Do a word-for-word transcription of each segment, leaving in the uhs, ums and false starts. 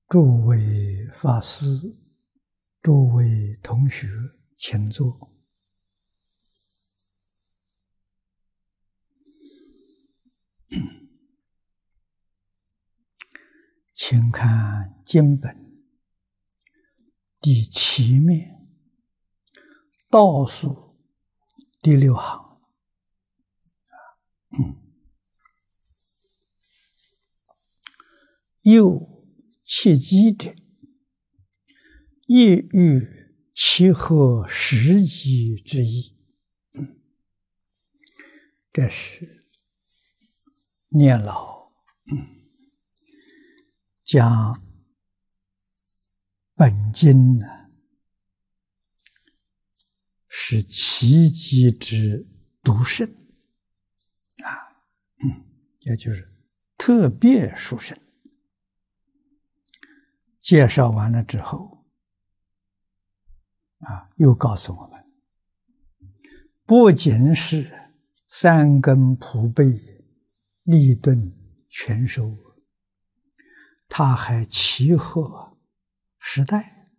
诸位法师、诸位同学，请坐。请看经本第七面倒数第六行。又切记者，亦欲其合实际之意。这是念老将本经呢是奇迹之独胜啊，也就是特别殊胜。介绍完了之后啊，又告诉我们，不仅是三根普被、立顿全收，他还契合时代。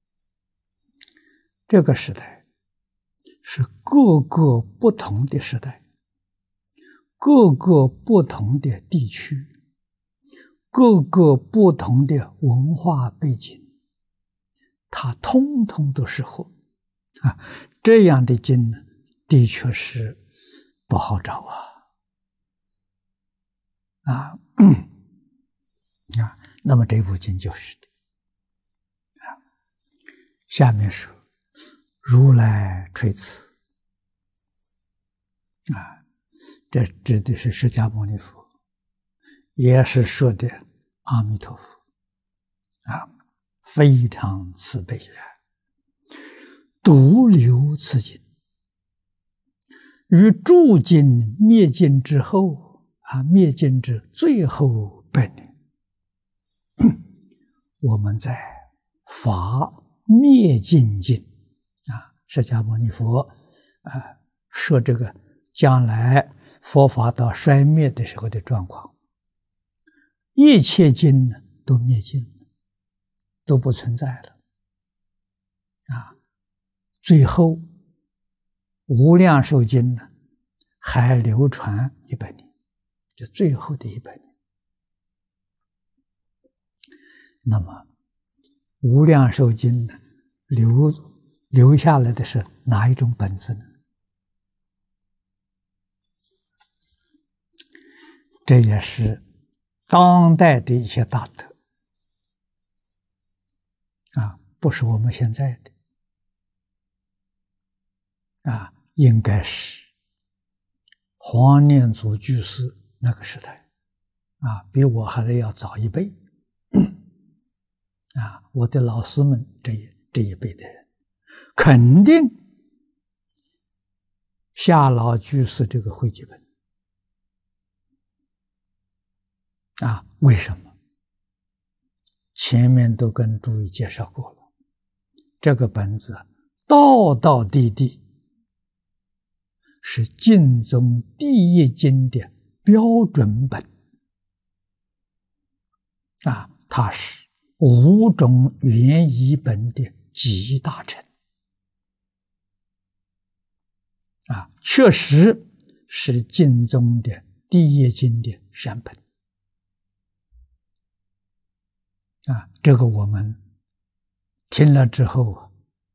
这个时代是各个不同的时代，各个不同的地区，各个不同的文化背景，它通通都适合啊。这样的经呢，的确是不好找啊啊。啊，那么这部经就是的啊。下面说如来垂辞啊，这指的是释迦牟尼佛，也是说的阿弥陀佛啊，非常慈悲啊，独留此经，于诸经灭尽之后啊，灭尽之最后百年。我们在法灭尽经啊，释迦牟尼佛啊说这个将来佛法到衰灭的时候的状况，一切经呢都灭尽了，都不存在了啊。最后无量寿经呢还流传一百年，就最后的一百年。那么无量寿经呢留留下来的是哪一种本子呢？这也是当代的一些大德啊，不是我们现在的啊，应该是黄念祖居士那个时代啊，比我还得要早一辈。啊，我的老师们这一这一辈的人，肯定夏老居士这个汇集本啊，为什么？前面都跟诸位介绍过了，这个本子道道地地是净宗第一经的标准本啊，它是五种原译本的集大成啊，确实是净宗的第一经的善本啊。这个我们听了之后啊，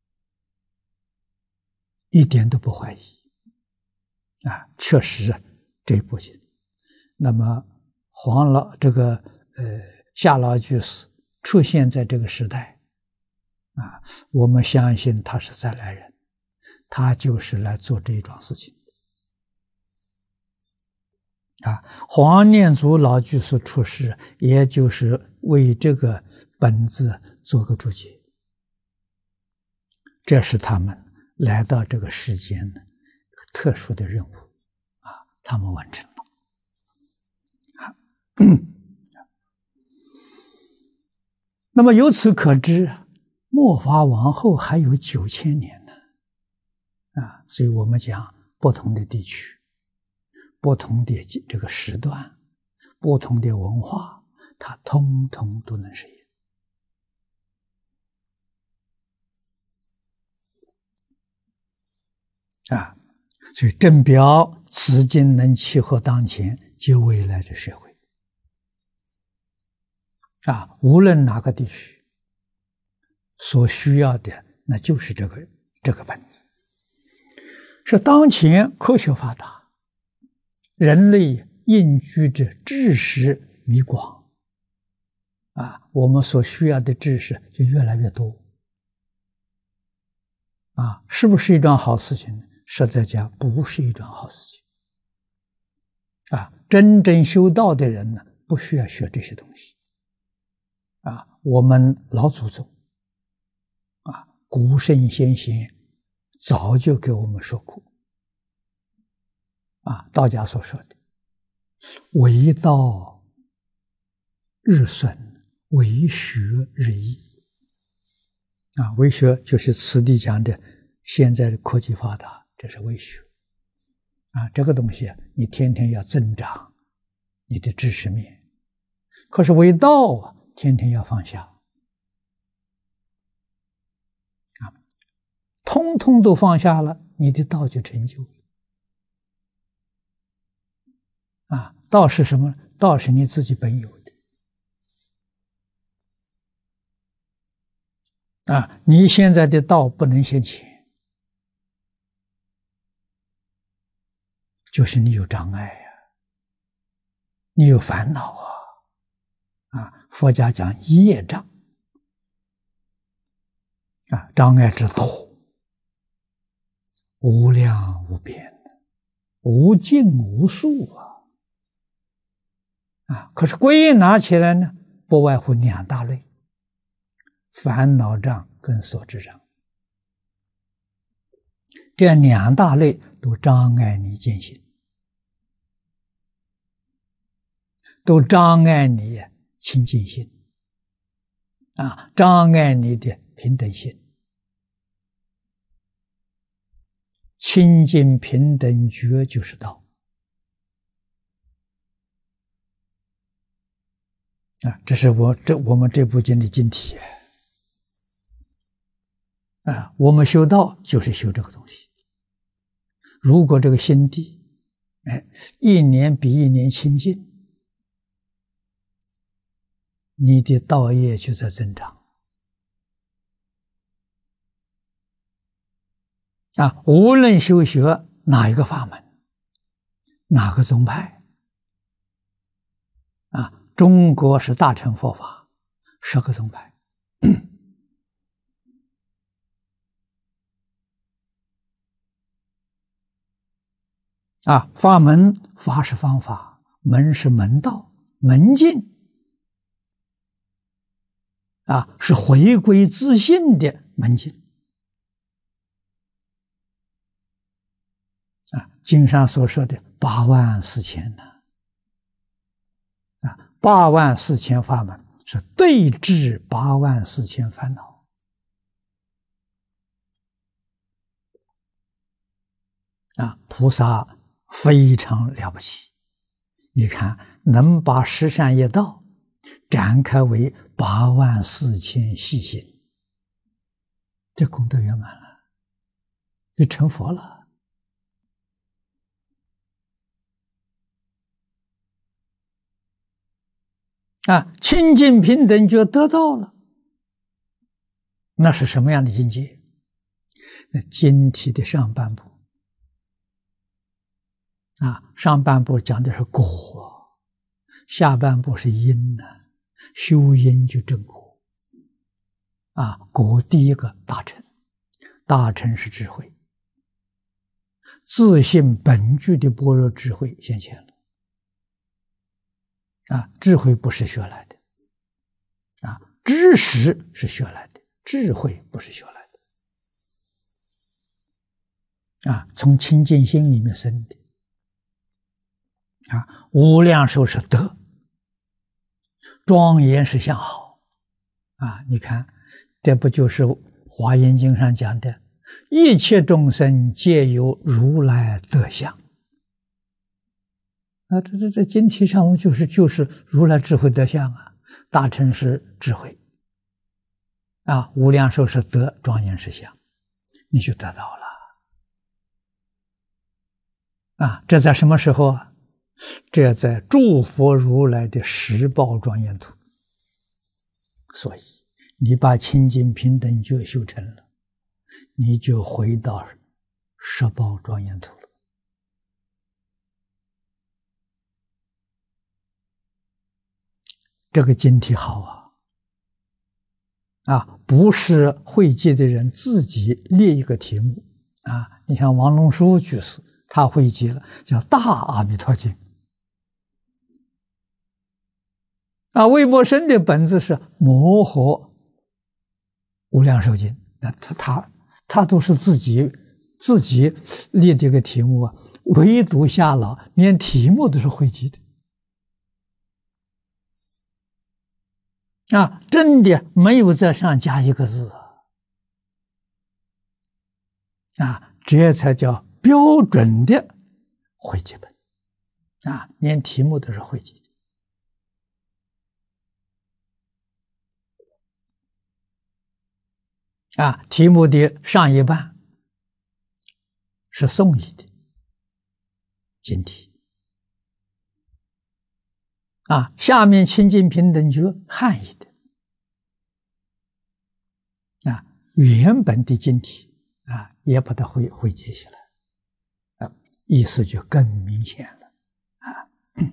一点都不怀疑啊，确实这部经。那么黄老这个呃夏老居士出现在这个时代啊，我们相信他是再来人，他就是来做这一桩事情啊。黄念祖老居士出世，也就是为这个本子做个注解，这是他们来到这个世间的特殊的任务啊，他们完成了啊。那么由此可知，末法往后还有九千年呢，啊，所以我们讲不同的地区、不同的这个时段、不同的文化，它通通都能实现啊，所以正表此经能契合当前及未来的社会啊，无论哪个地区所需要的，那就是这个这个本子。是当前科学发达，人类应居之知识弥广啊，我们所需要的知识就越来越多啊，是不是一桩好事情呢？实在讲，不是一桩好事情啊。真正修道的人呢，不需要学这些东西啊。我们老祖宗啊，古圣先贤早就给我们说过啊，道家所说的为道日损，为学日益啊。为学就是此地讲的现在的科技发达，这是为学啊。这个东西你天天要增长你的知识面，可是为道啊，天天要放下啊，通通都放下了，你的道就成就了啊。道是什么？道是你自己本有的啊。你现在的道不能现前，就是你有障碍呀、啊，你有烦恼啊啊！佛家讲业障啊，障碍之多，无量无边，无尽无数啊！啊，可是归纳起来呢，不外乎两大类：烦恼障跟所知障。这两大类都障碍你见性，都障碍你清净心啊，障碍你的平等心。清净平等觉就是道啊，这是我这我们这部经的经题啊。我们修道就是修这个东西。如果这个心地，哎，一年比一年清净，你的道业就在增长啊。无论修学哪一个法门，哪个宗派啊，中国是大乘佛法，十个宗派啊，法门，法是方法，门是门道，门径啊，是回归自信的门径啊。经上所说的八万四千呢，啊，八万四千法门是对治八万四千烦恼啊，菩萨非常了不起。你看，能把十善业道展开为八万四千细心，这功德圆满了，就成佛了啊！清净平等就得到了，那是什么样的境界？那经题的上半部啊，上半部讲的是果，下半部是因呢、啊。修因就正果啊，果第一个大乘，大乘是智慧，自性本具的般若智慧现前了啊，智慧不是学来的啊，知识是学来的，智慧不是学来的啊，从清净心里面生的啊，无量寿是德，庄严是相好啊！你看，这不就是《华严经》上讲的“一切众生皆有如来德相”啊？这这这经题上就是就是如来智慧德相啊！大乘是智慧啊，无量寿是德，庄严是相，你就得到了啊，这在什么时候啊？这在诸佛如来的十报庄严土。所以你把清净平等觉修成了，你就回到十报庄严土了。这个经题好啊！啊，不是会集的人自己列一个题目啊。你像王龙书居士，他会集了，叫《大阿弥陀经》啊。魏默生的本子是《摩诃无量寿经》，那他他他都是自己自己列这个题目啊，唯独夏老连题目都是会集的。啊，真的没有在上加一个字啊，这才叫标准的会集本啊，连题目都是会集的啊。题目的上一半是宋译的经题啊，下面清净平等觉汉译的啊，原本的经题啊，也把它汇汇集起来啊，意思就更明显了啊。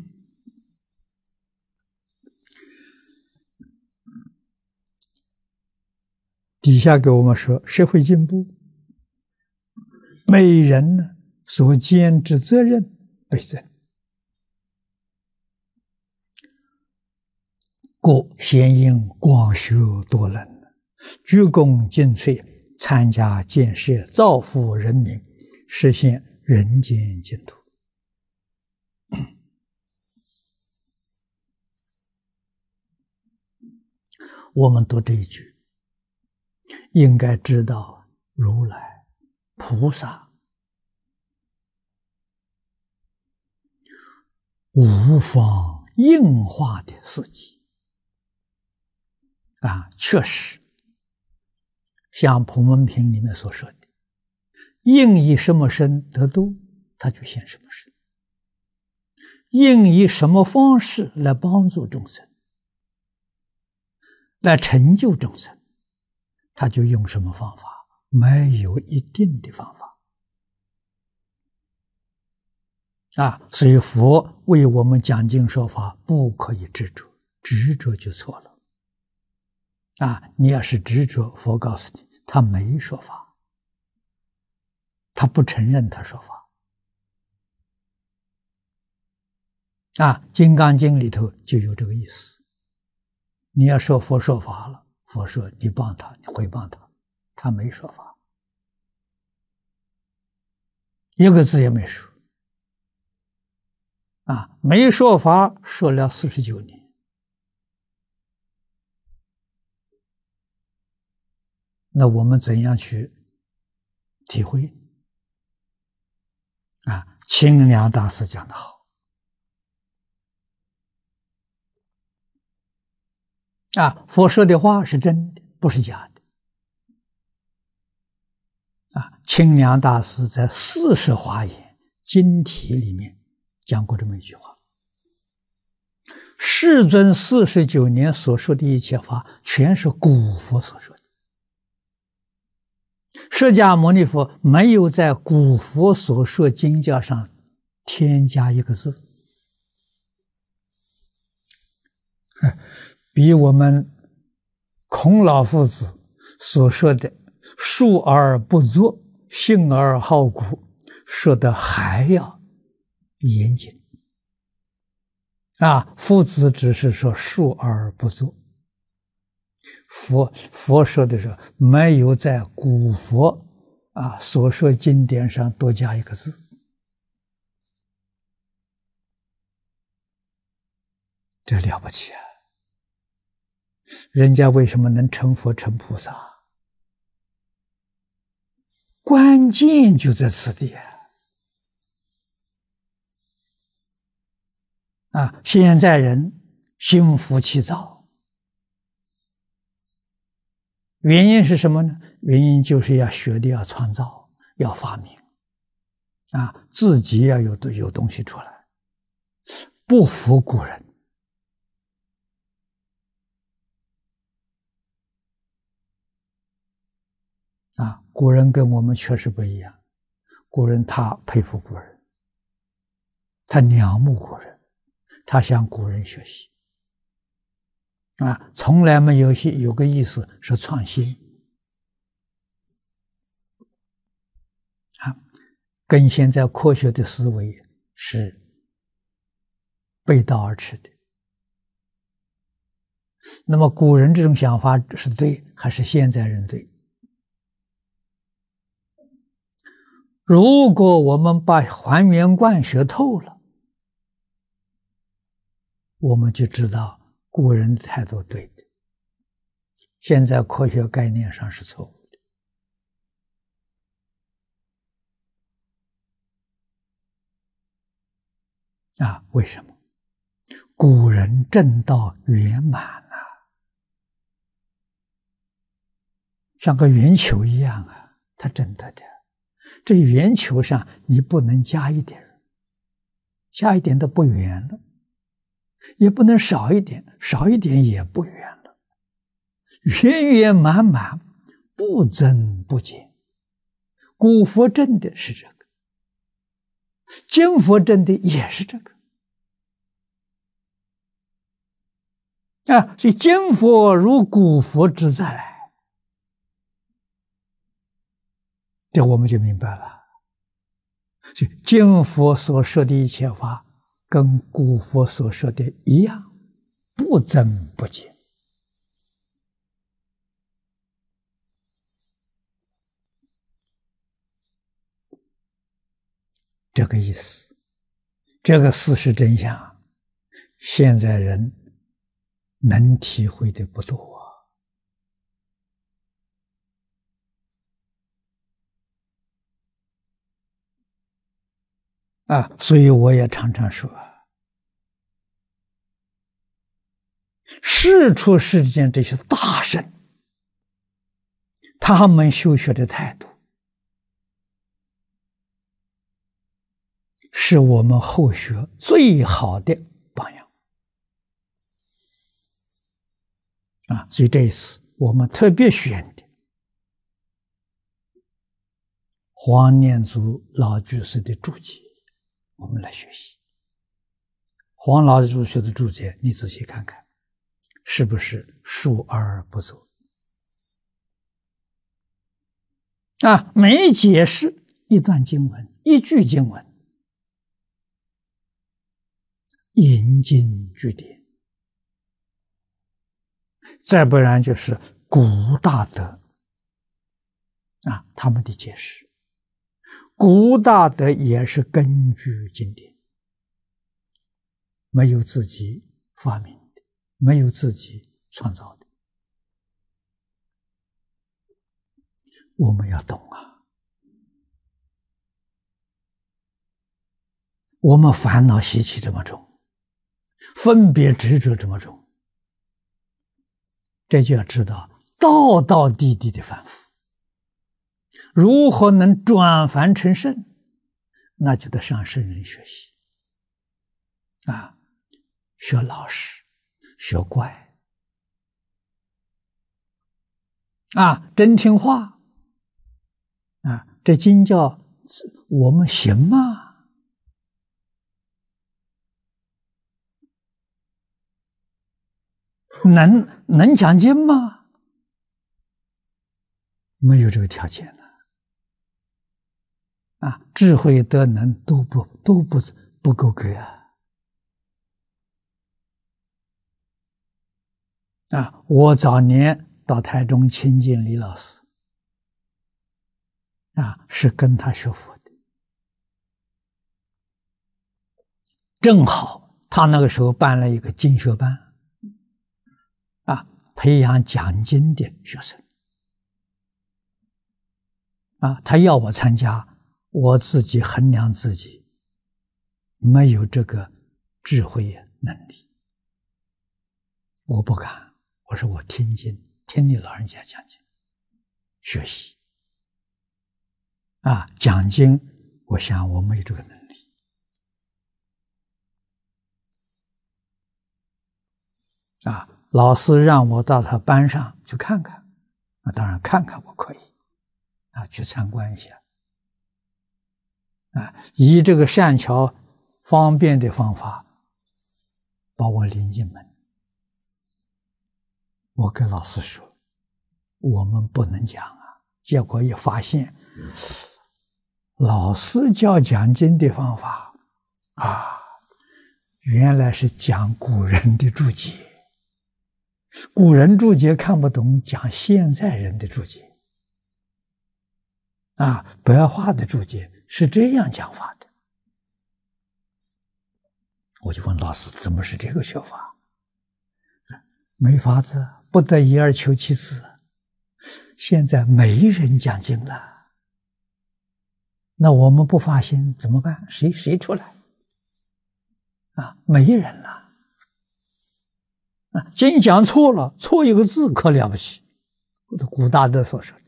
底下给我们说，社会进步，每人呢所兼之责任倍增。故先应广修多能，鞠躬尽瘁，参加建设，造福人民，实现人间净土。我们读这一句，应该知道如来菩萨无方应化的事迹啊，确实像普门品里面所说的，应以什么身得度，他就现什么身；应以什么方式来帮助众生，来成就众生，他就用什么方法，没有一定的方法啊。所以佛为我们讲经说法，不可以执着，执着就错了啊。你要是执着，佛告诉你他没说法，他不承认他说法啊。《金刚经》里头就有这个意思，你要说佛说法了，佛说你帮他，你回帮他，他没说法，一个字也没说啊，没说法，说了四十九年。那我们怎样去体会啊？清凉大师讲得好啊，佛说的话是真的，不是假的啊。清凉大师在《四十华严经题》里面讲过这么一句话：世尊四十九年所说的一切法，全是古佛所说的。释迦牟尼佛没有在古佛所说经教上添加一个字，比我们孔老夫子所说的述而不作，信而好古说的还要严谨啊。夫子只是说述而不作，佛佛说的是没有在古佛啊所说经典上多加一个字，这了不起啊！人家为什么能成佛成菩萨？关键就在此地啊！啊，现在人心浮气躁，原因是什么呢？原因就是要学的要创造，要发明啊，自己要有有东西出来，不服古人。啊，古人跟我们确实不一样。古人他佩服古人，他仰慕古人，他向古人学习。啊，从来没有有个意思是创新。啊，跟现在科学的思维是背道而驰的。那么古人这种想法是对，还是现在人对？如果我们把还原观学透了，我们就知道古人的态度对的，现在科学概念上是错误的。啊，为什么？古人正道圆满啊，像个圆球一样啊，它真的的。这圆球上你不能加一点，加一点都不圆了，也不能少一点，少一点也不圆了，圆圆满满，不增不减。古佛证的是这个，今佛证的也是这个啊，所以今佛如古佛之再来。这我们就明白了，所以今佛所说的一切法，跟古佛所说的一样，不增不减。这个意思，这个事实真相，现在人能体会的不多。啊，所以我也常常说，世出世间这些大圣，他们修学的态度，是我们后学最好的榜样。啊，所以这一次我们特别选的黄念祖老居士的注解，我们来学习。黄老居士的注解，你仔细看看，是不是述而不作？啊，每解释一段经文，一句经文，引经据典，再不然就是古大德啊，他们的解释。古大德也是根据经典，没有自己发明的，没有自己创造的。我们要懂啊！我们烦恼习气这么重，分别执着这么重，这就要知道道道地地的反复。如何能转凡成圣？那就得向圣人学习啊，学老实，学乖啊，真听话啊，这经教我们行吗？能能讲经吗？没有这个条件的啊，智慧德能都不都不不够格啊！啊，我早年到台中亲近李老师，啊，是跟他学佛的，正好他那个时候办了一个经学班，啊，培养讲经的学生，啊，他要我参加。我自己衡量自己没有这个智慧能力，我不敢。我说我听经，听你老人家讲经，学习啊，讲经我想我没这个能力啊。老师让我到他班上去看看，那当然看看我可以啊，去参观一下啊，以这个善巧方便的方法把我领进门。我跟老师说，我们不能讲啊，结果一发现，老师教讲经的方法啊，原来是讲古人的注解。古人注解看不懂，讲现在人的注解啊，白话的注解是这样讲法的。我就问老师，怎么是这个学法？没法子，不得已而求其次。现在没人讲经了，那我们不发心怎么办？谁谁出来？啊，没人了。啊，经讲错了，错一个字可了不起。古大德所说，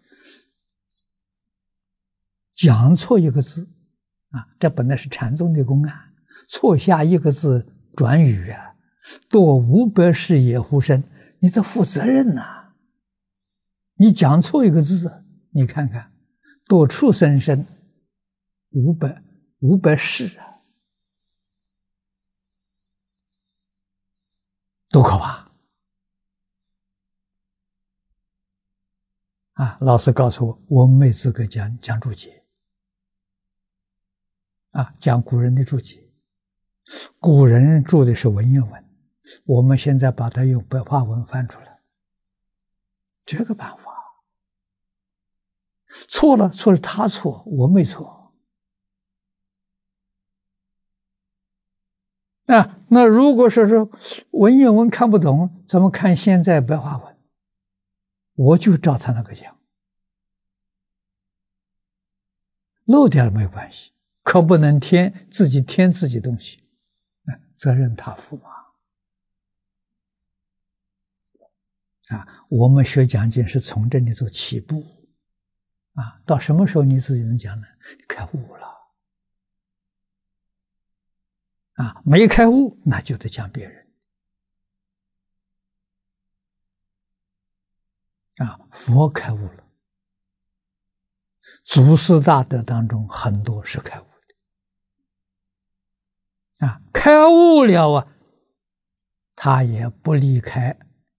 讲错一个字啊，这本来是禅宗的公案，错下一个字转语啊，多五百世也乎生，你得负责任呐、啊。你讲错一个字，你看看，多畜生生五百五百世啊。多可怕啊！老师告诉我，我们没资格讲讲注解啊，讲古人的注解。古人注的是文言文，我们现在把它用白话文翻出来，这个办法错了，错了他错，我没错。啊，那如果说是文言文看不懂，怎么看现在白话文？我就照他那个讲，漏掉了没有关系，可不能添自己添自己东西，责任他负嘛。啊，我们学讲经是从这里做起步，啊，到什么时候你自己能讲呢？开悟了。啊，没开悟，那就得讲别人。啊，佛开悟了，祖师大德当中很多是开悟的。啊，开悟了啊，他也不离开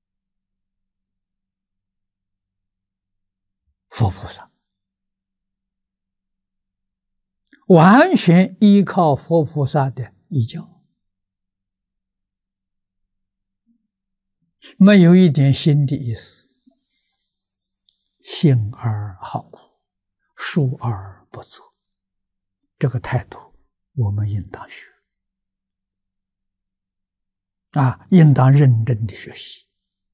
佛菩萨，完全依靠佛菩萨的依教，没有一点心的意思，信而好故，述而不作，这个态度我们应当学啊，应当认真的学习。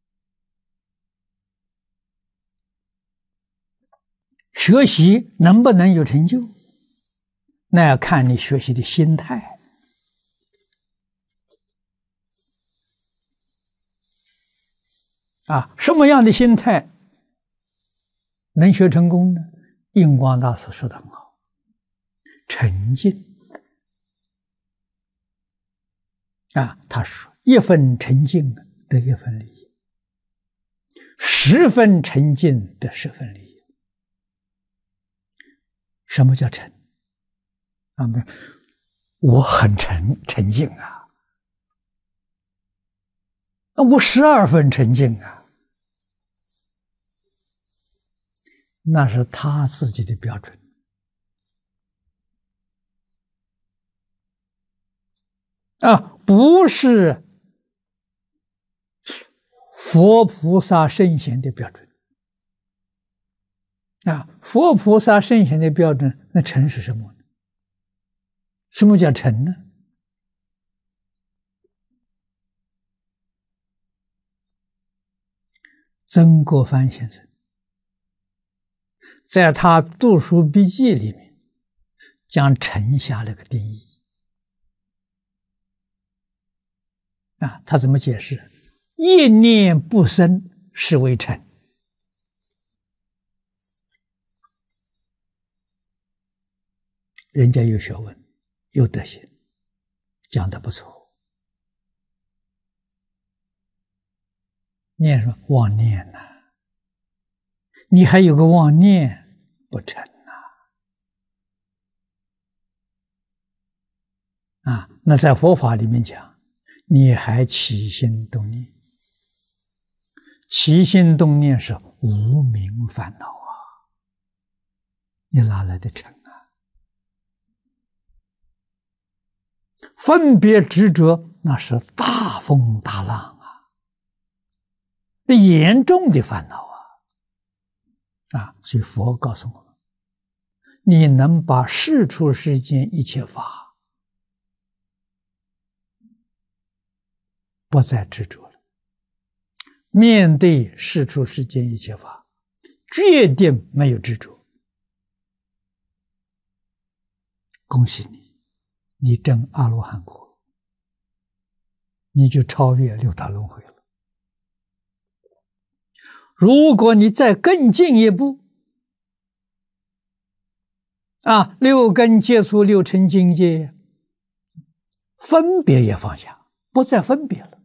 学习能不能有成就，那要看你学习的心态。啊，什么样的心态能学成功呢？印光大师说得很好，沉静。啊，他说一分沉静得一分利益，十分沉静得十分利益。什么叫沉？啊，没，我很沉沉静啊，我十二分沉静啊，那是他自己的标准啊，不是佛菩萨圣贤的标准啊。佛菩萨圣贤的标准，那沉是什么呢？什么叫沉呢？曾国藩先生在他读书笔记里面将沉下了个定义啊，他怎么解释？一念不生是为沉。 人家有学问，有德行，讲得不错。念说妄念呐、啊，你还有个妄念不成呐、啊？啊，那在佛法里面讲，你还起心动念，起心动念是无明烦恼啊，你哪来的成啊？分别执着那是大风大浪啊，严重的烦恼啊！啊，所以佛告诉我们，你能把世出世间一切法不再执着了，面对世出世间一切法，决定没有执着，恭喜你，你证阿罗汉果，你就超越六道轮回了。如果你再更进一步，啊，六根接触六尘境界，分别也放下，不再分别了。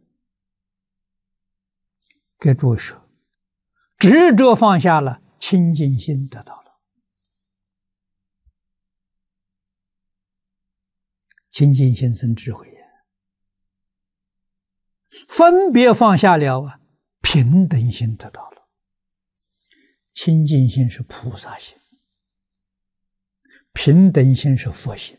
给诸位说，执着放下了，清净心得到了。清净心生智慧呀，分别放下了啊，平等心得到了。清净心是菩萨心，平等心是佛心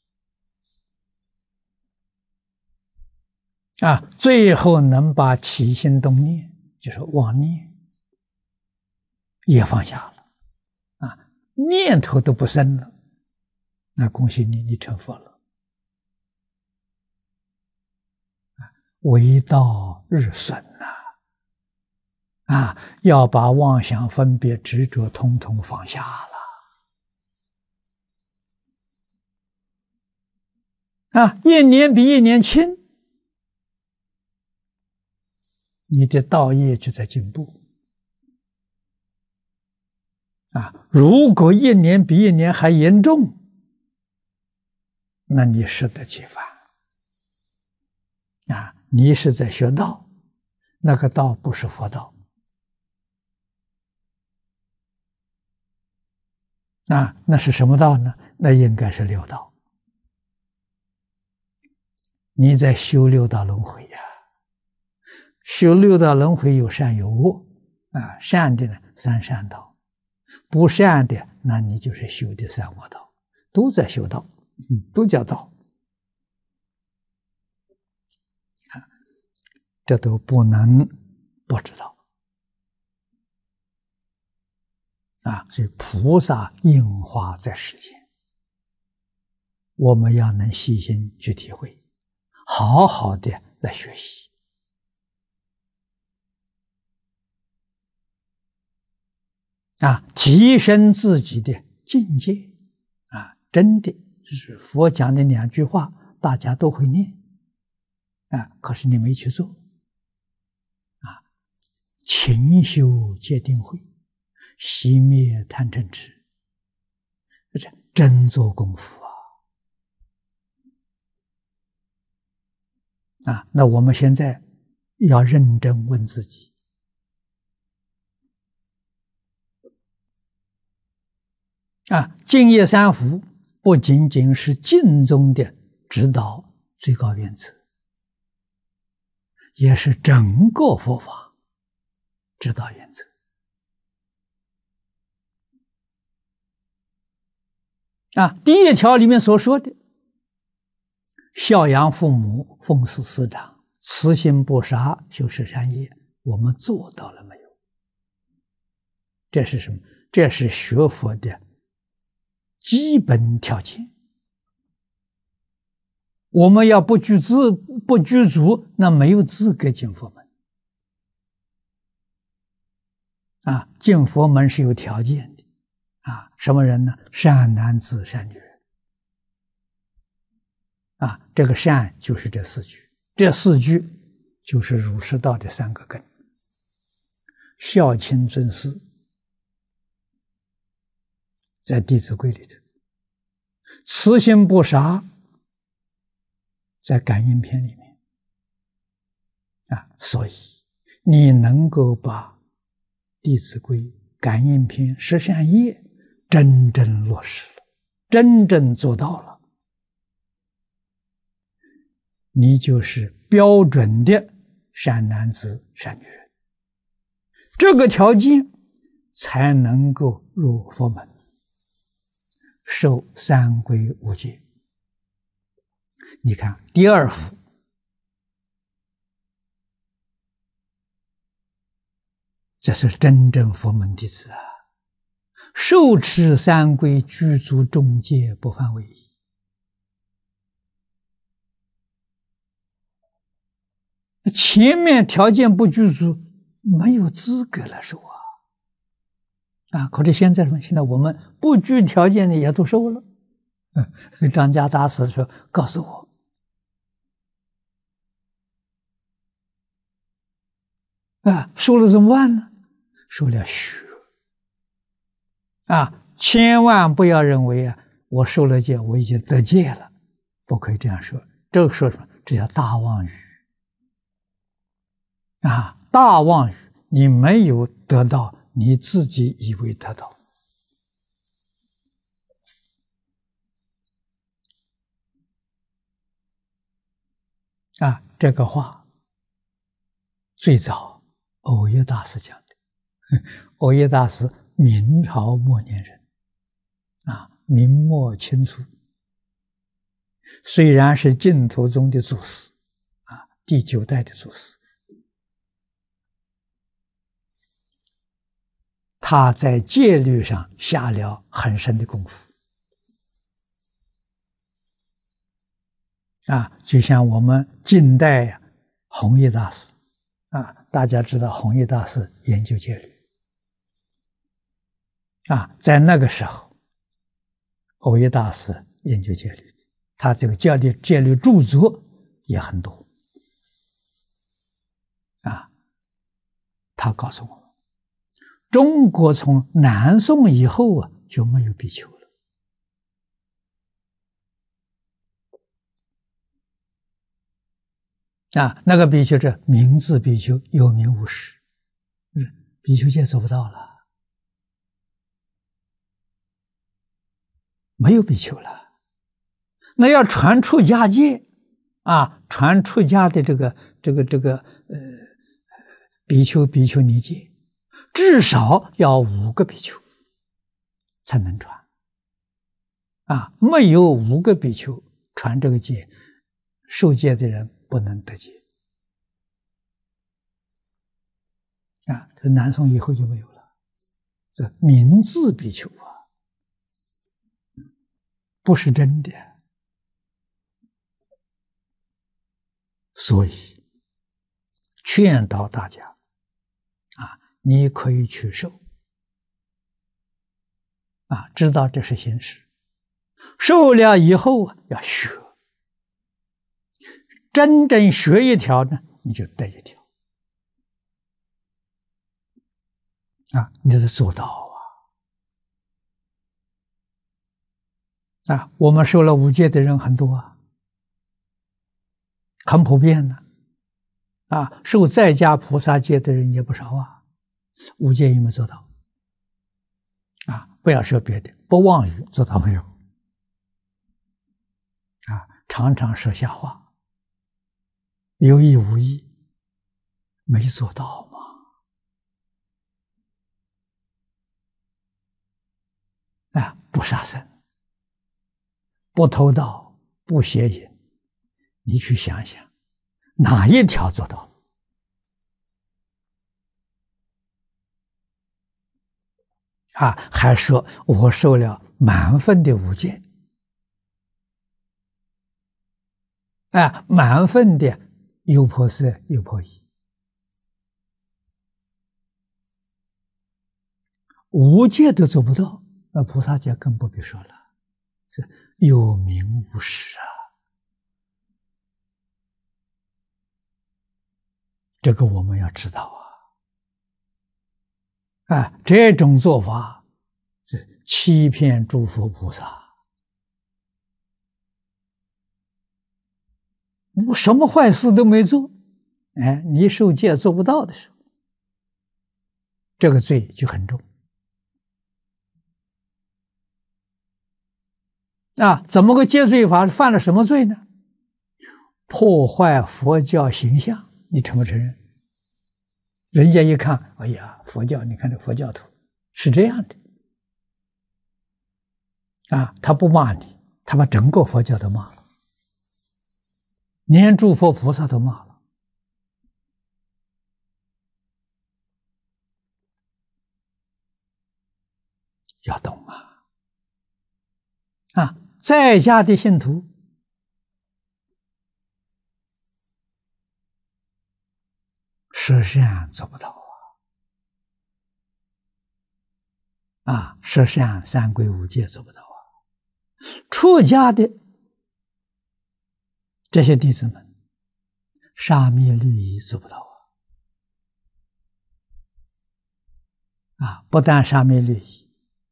啊，最后能把起心动念，就是妄念也放下了啊，念头都不生了，那恭喜你，你成佛了啊！为道日损呐！啊，要把妄想、分别、执着统统放下了啊！一年比一年轻，你的道业就在进步啊！如果一年比一年还严重，那你适得其反啊！你是在学道，那个道不是佛道。啊，那是什么道呢？那应该是六道。你在修六道轮回呀、啊，修六道轮回有善有恶啊，善的呢三善道，不善的那你就是修的三恶道，都在修道，嗯，都叫道啊，这都不能不知道。啊，所以菩萨应化在世间，我们要能细心去体会，好好的来学习。啊，提升自己的境界啊，真的就是佛讲的两句话，大家都会念啊，可是你没去做啊。勤修戒定慧，熄灭贪嗔痴，这是真做功夫啊！啊，那我们现在要认真问自己。啊，净业三福不仅仅是净宗的指导最高原则，也是整个佛法指导原则。啊，第一条里面所说的孝养父母、奉事师长、慈心不杀、修十善业，我们做到了没有？这是什么？这是学佛的基本条件。我们要不具自不具足，那没有资格进佛门。啊，进佛门是有条件的。啊，什么人呢？善男子、善女人。啊，这个善就是这四句，这四句就是儒释道的三个根：孝亲尊师，在《弟子规》里头。 慈心不杀，在感应篇里面啊，所以你能够把《弟子规》感应篇十善业真正落实了，真正做到了，你就是标准的善男子、善女人。这个条件才能够入佛门，受三皈五戒。你看第二幅，这是真正佛门弟子啊，受持三皈，具足众戒，不犯违仪。前面条件不具足，没有资格来受啊！啊，可是现在什么？现在我们不具条件的也都受了。嗯，张家大师说：“告诉我，啊，受了怎么办呢？受了学。啊，千万不要认为啊，我受了戒，我已经得戒了，不可以这样说。这个说什么？这叫大妄语。啊，大妄语，你没有得到你自己以为得到。啊，这个话最早藕益大师讲的。藕益大师明朝末年人，啊，明末清初，虽然是净土宗的祖师，啊，第九代的祖师。他在戒律上下了很深的功夫，啊，就像我们近代呀，弘一大师，啊，大家知道弘一大师研究戒律，啊，在那个时候，藕益大师研究戒律，他这个戒律戒律著作也很多，啊，他告诉我们。中国从南宋以后啊就没有比丘了，啊，那个比丘是名字比丘，有名无实，比丘戒做不到了，没有比丘了。那要传出家戒啊，传出家的这个这个这个呃比丘比丘尼戒。至少要五个比丘才能传，啊，没有五个比丘传这个戒，受戒的人不能得戒，啊，这南宋以后就没有了。这名字比丘啊，不是真的，所以劝导大家。你可以去受，啊，知道这是形式，受了以后要学，真正学一条呢，你就得一条，啊，你得做到啊！啊，我们受了五戒的人很多啊，很普遍的，啊，受在家菩萨戒的人也不少啊。五戒有没有做到？啊，不要说别的，不妄语做到没有？啊，常常说瞎话，有意无意，没做到嘛？啊，不杀生，不偷盗，不邪淫，你去想想，哪一条做到？啊，还说我受了满分的五戒，啊，满分的优婆塞、优婆夷，五戒都做不到，那菩萨戒更不必说了，是有名无实啊！这个我们要知道啊。啊，这种做法是欺骗诸佛菩萨， 我什么坏事都没做，哎，你受戒做不到的时候，这个罪就很重。啊，怎么个戒罪法？犯了什么罪呢？破坏佛教形象，你承不承认？人家一看，哎呀，佛教，你看这佛教徒是这样的，啊，他不骂你，他把整个佛教都骂了，连诸佛菩萨都骂了。要懂啊！啊，在家的信徒，舍善做不到啊！啊，舍善三归五戒做不到啊！出家的这些弟子们，杀灭律仪做不到啊！啊，不但杀灭律仪，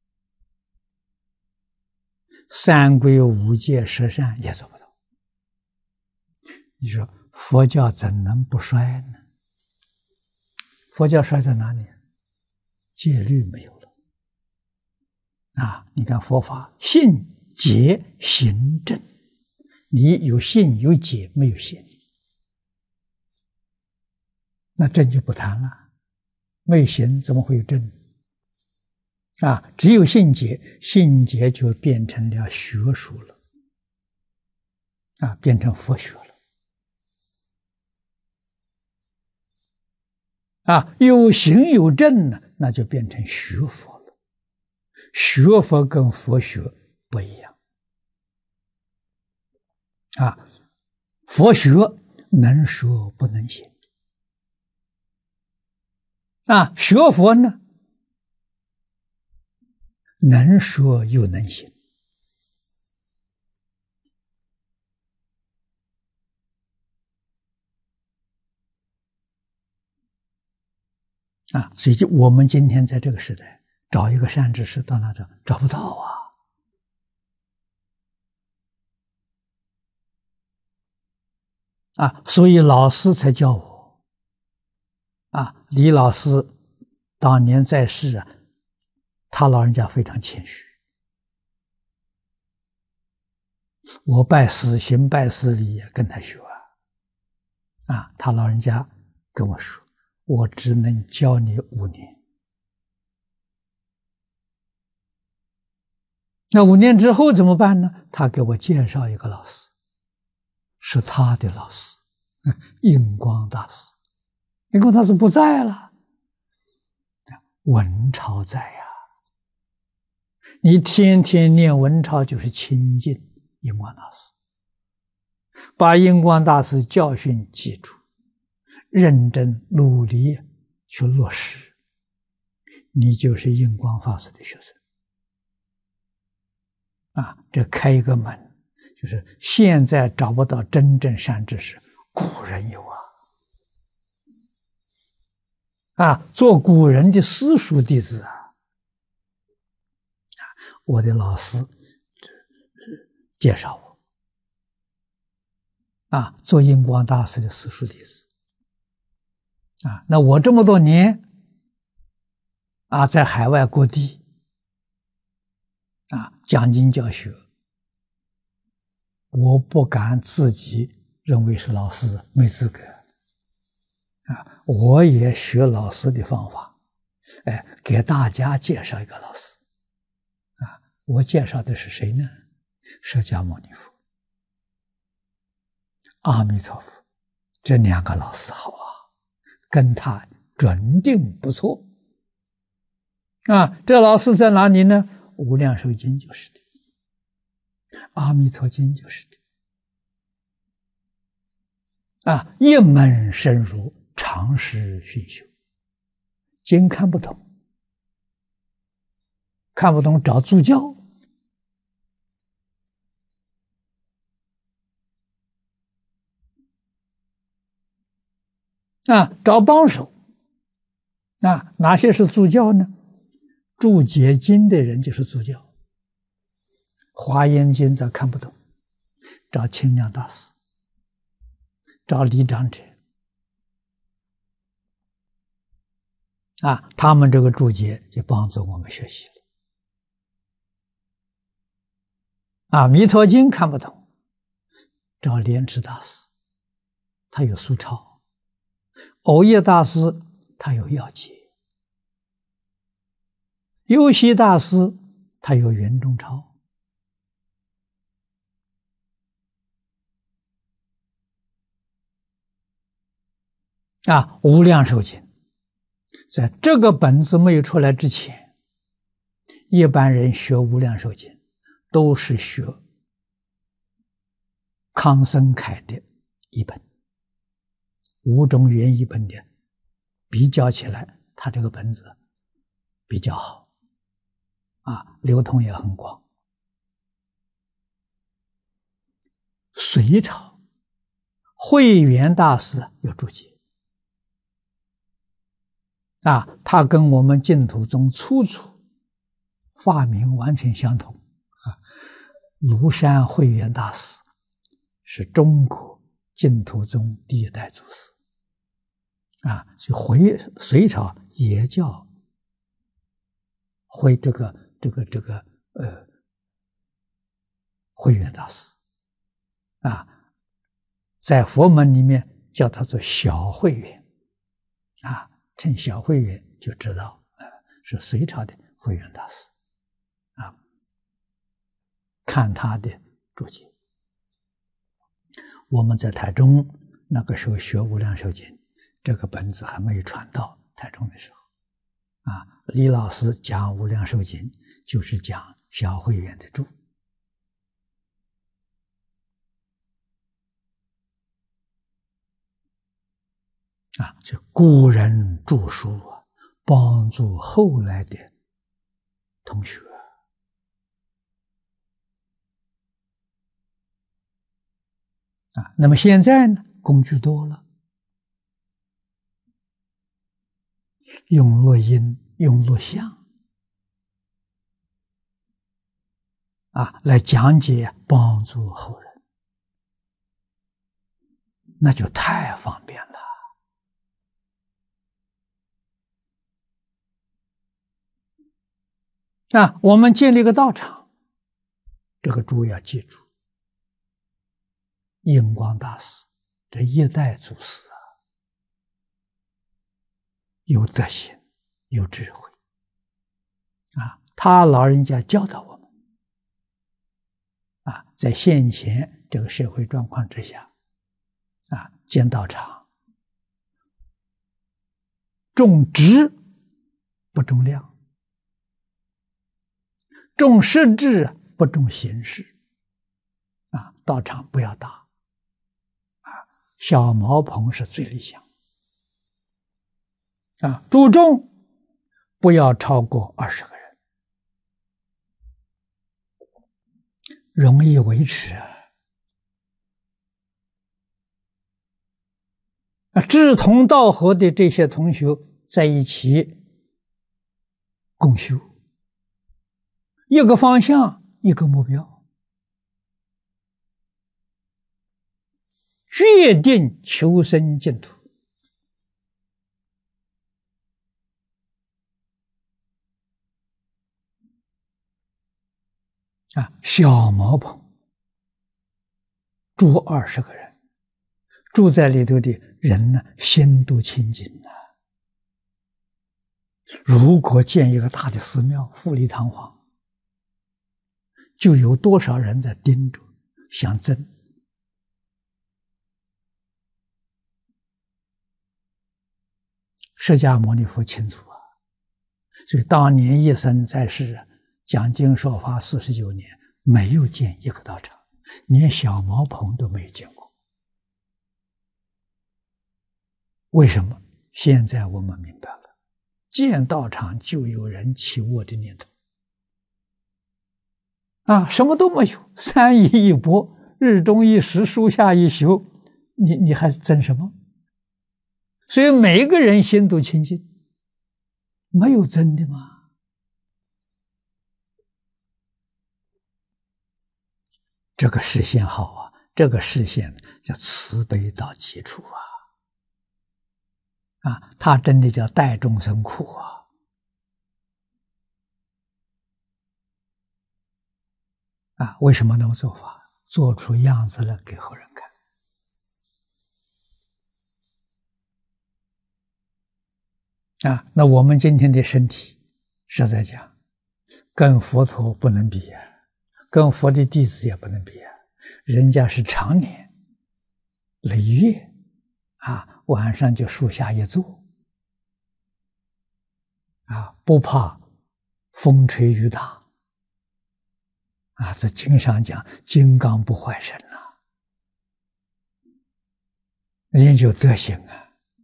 三归五戒舍善也做不到。你说佛教怎能不衰呢？佛教衰在哪里？戒律没有了啊！你看佛法信解行正，你有信有解，没有行，那正就不谈了。没有行怎么会有正啊？只有信解，信解就变成了学术了啊，变成佛学了啊。有行有正呢，那就变成学佛了。学佛跟佛学不一样啊，佛学能说不能行啊，学佛呢能说又能行啊，所以就我们今天在这个时代找一个善知识到哪找？找不到啊！啊，所以老师才教我啊。李老师当年在世啊，他老人家非常谦虚。我拜师行拜师礼也跟他学啊，啊，他老人家跟我说，我只能教你五年。那五年之后怎么办呢？他给我介绍一个老师，是他的老师，印光大师。印光大师不在了，文钞在呀。你天天念文钞就是亲近印光大师，把印光大师教训记住，认真努力去落实，你就是印光法师的学生。啊，这开一个门，就是现在找不到真正善知识，古人有啊。啊，做古人的私塾弟子啊，我的老师介绍我，啊，做印光大师的私塾弟子，啊，那我这么多年，啊，在海外各地。啊，讲经教学，我不敢自己认为是老师，没资格啊！我也学老师的方法，哎，给大家介绍一个老师啊！我介绍的是谁呢？释迦牟尼佛、阿弥陀佛，这两个老师好啊，跟他准定不错啊！这老师在哪里呢？无量寿经就是的，阿弥陀经就是的，啊，一门深入，长时熏修。经看不懂，看不懂找助教，啊，找帮手，啊，哪些是助教呢？注解经的人就是助教，华严经则看不懂，找清凉大师找李长者啊，他们这个注解就帮助我们学习了。啊，《弥陀经》看不懂，找莲池大师，他有疏钞；藕益大师他有要解；幽溪大师他有圆中钞。啊，《无量寿经》在这个本子没有出来之前，一般人学《无量寿经》都是学康僧楷的译本，吴中原译本的比较起来，他这个本子比较好，啊，流通也很广。隋朝慧远大师有注解。啊，他跟我们净土宗初祖法名完全相同啊。庐山慧远大师是中国净土宗第一代祖师啊，所以回隋朝也叫慧这个这个这个呃慧远大师啊，在佛门里面叫他做小慧远啊。称小慧远就知道，呃，是隋朝的慧远大师，啊，看他的注解。我们在台中那个时候学《无量寿经》，这个本子还没有传到台中的时候，啊，李老师讲《无量寿经》就是讲小慧远的注。啊，这古人著书啊，帮助后来的同学啊。那么现在呢，工具多了，用录音、用录像啊来讲解，帮助后人，那就太方便了。啊，我们建立一个道场，这个诸位要记住，印光大师这一代祖师啊，有德行，有智慧啊，他老人家教导我们啊，在现前这个社会状况之下啊，建道场重质不重量，重实质不重形式啊，道场不要大啊，小茅棚是最理想啊，注重不要超过二十个人，容易维持啊。啊，志同道合的这些同学在一起共修，一个方向，一个目标，决定求生净土。啊，小茅棚住二十个人，住在里头的人呢，心都清净了。如果建一个大的寺庙，富丽堂皇，就有多少人在盯着想争。释迦牟尼佛清楚啊，所以当年一生在世，讲经说法四十九年，没有建一个道场，连小茅棚都没有见过。为什么？现在我们明白了，建道场就有人起我的念头啊，什么都没有，山一一钵，日中一时，树下一宿，你你还争什么？所以每一个人心都清净，没有争的嘛。这个实现好啊， 这个视线叫慈悲到极处啊！啊，他真的叫代众生苦啊！啊，为什么那么做法？做出样子来给后人看。啊，那我们今天的身体，实在讲，跟佛陀不能比啊，跟佛的弟子也不能比啊。人家是常年累月啊，晚上就树下一坐啊，不怕风吹雨打啊。这经上讲，金刚不坏身啊，人家有德行啊。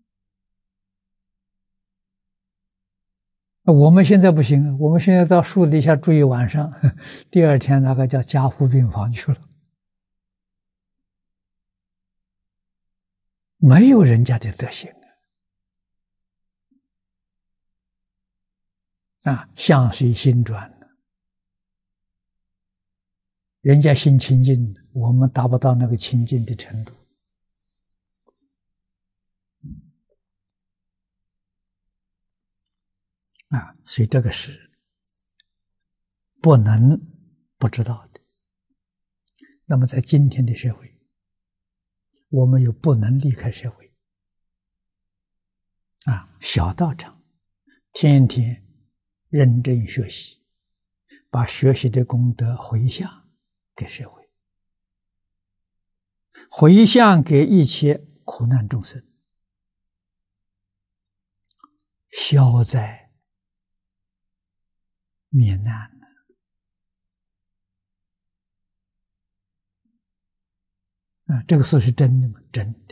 我们现在不行啊，我们现在到树底下住一晚上，第二天那个叫加护病房去了，没有人家的德行啊！啊，相随心转的，人家心清净，我们达不到那个清净的程度。啊，所以这个是不能不知道的。那么在今天的社会，我们又不能离开社会啊，小道场天天认真学习，把学习的功德回向给社会，回向给一切苦难众生，消灾免难呢。啊，这个事是真的吗？真的。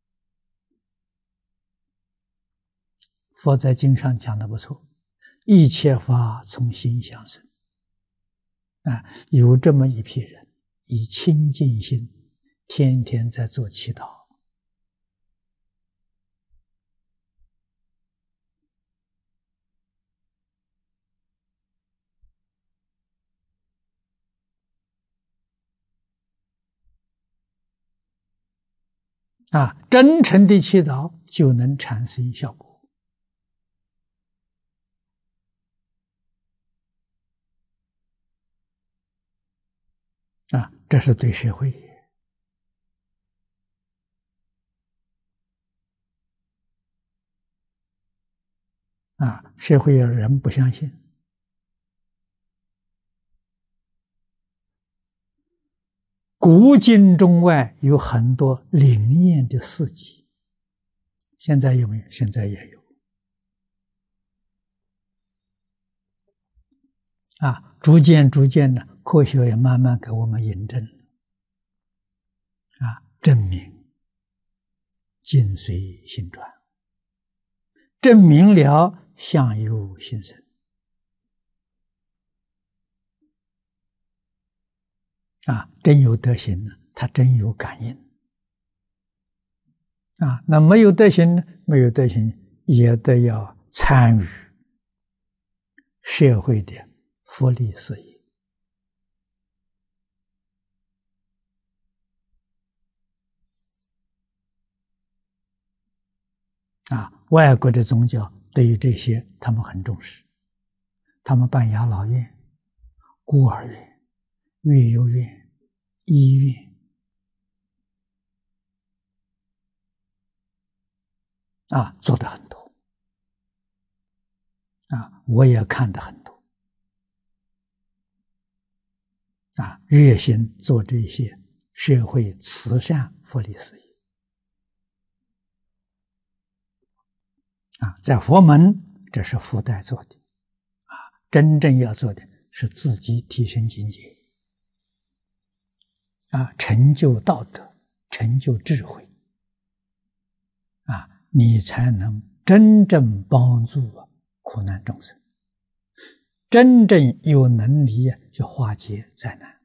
佛在经上讲的不错，一切法从心想生。啊，有这么一批人，以清净心，天天在做祈祷。啊，真诚的祈祷就能产生效果。啊，这是对社会。啊，社会有人不相信，古今中外有很多灵验的事迹，现在有没有？现在也有。啊，逐渐逐渐的，科学也慢慢给我们印证了，啊，证明境随心转，证明了相由心生。啊，真有德行呢，他真有感应。啊，那没有德行呢？没有德行也得要参与社会的福利事业。啊，外国的宗教对于这些他们很重视，他们办养老院、孤儿院、育幼院、医院，啊，做的很多，啊，我也看的很多，啊，热心做这些社会慈善福利事业。啊，在佛门这是附带做的，啊，真正要做的是自己提升境界，啊，成就道德，成就智慧，啊，你才能真正帮助苦难众生，真正有能力去化解灾难。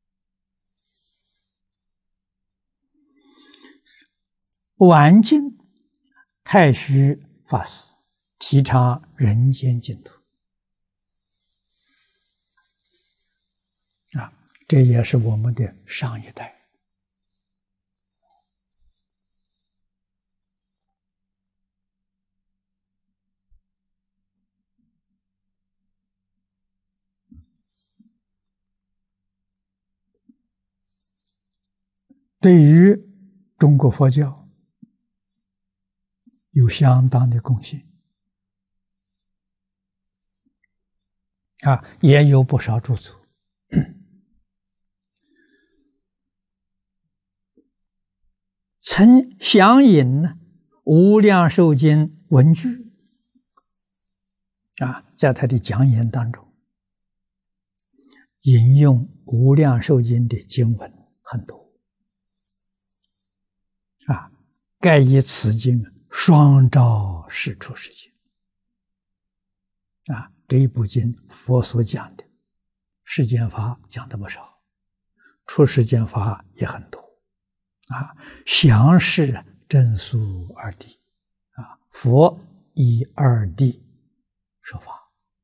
晚近太虚法师提倡人间净土，啊，这也是我们的上一代对于中国佛教有相当的贡献啊，也有不少著作。曾详引呢《无量寿经》文句啊，在他的讲演当中，引用《无量寿经》的经文很多啊，盖以此经双照世出世间啊，这一部经佛所讲的世间法讲的不少，出世间法也很多啊，详示正俗二谛啊，佛以二谛说法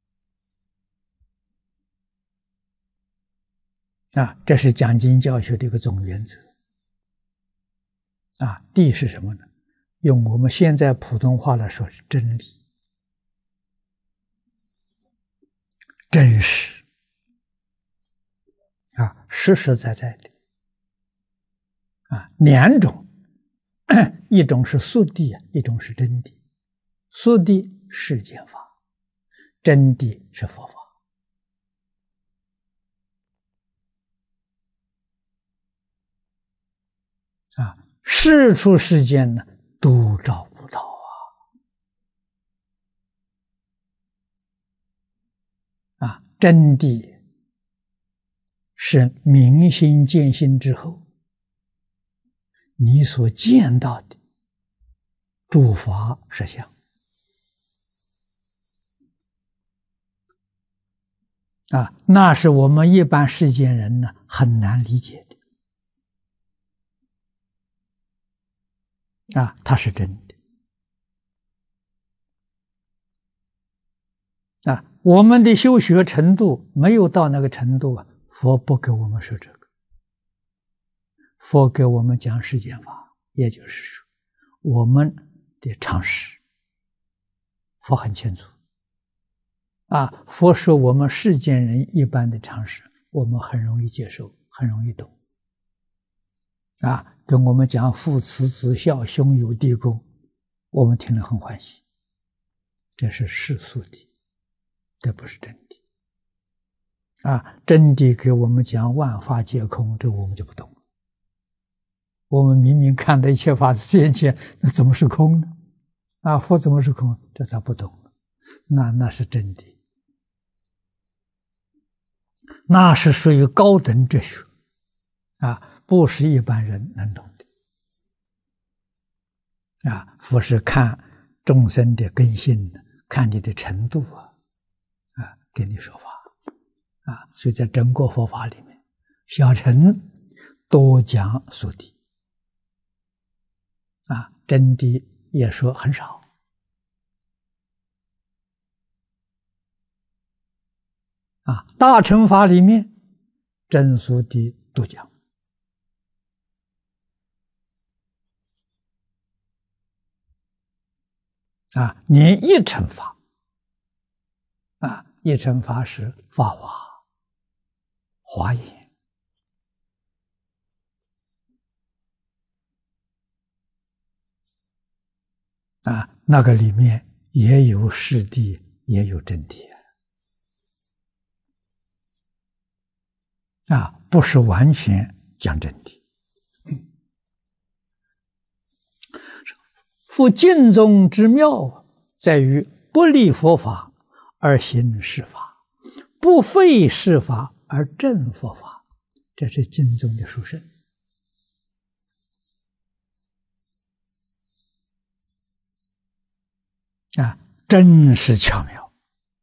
啊，这是讲经教学的一个总原则啊。谛是什么呢？用我们现在普通话来说是真理、真实啊，实实在在的啊。两种，一种是速谛，一种是真谛。速谛世间法，真谛是佛法啊。世出世间呢，都照不到啊！啊，真谛是明心见性之后，你所见到的诸法实相啊，那是我们一般世间人呢很难理解的。啊，它是真的啊！我们的修学程度没有到那个程度啊，佛不给我们说这个，佛给我们讲世间法，也就是说，我们的常识，佛很清楚啊。佛说我们世间人一般的常识，我们很容易接受，很容易懂啊。跟我们讲父慈子孝，兄友弟恭，我们听了很欢喜。这是世俗的，这不是真谛啊！真谛给我们讲万法皆空，这我们就不懂了。我们明明看到一切法是现前，那怎么是空呢？啊，佛怎么是空？这才不懂了。那那是真谛，那是属于高等哲学啊。不是一般人能懂的啊！佛是看众生的根性，看你的程度啊，啊，给你说法啊。所以在整个佛法里面，小乘多讲速谛啊，真谛也说很少啊。大乘法里面，真速谛都讲。啊，连一乘法，啊，一乘法是法华、华严，啊，那个里面也有实谛，也有真谛啊，不是完全讲真谛。复净宗之妙，在于不立佛法而行世法，不废世法而正佛法。这是净宗的殊胜啊，真是巧妙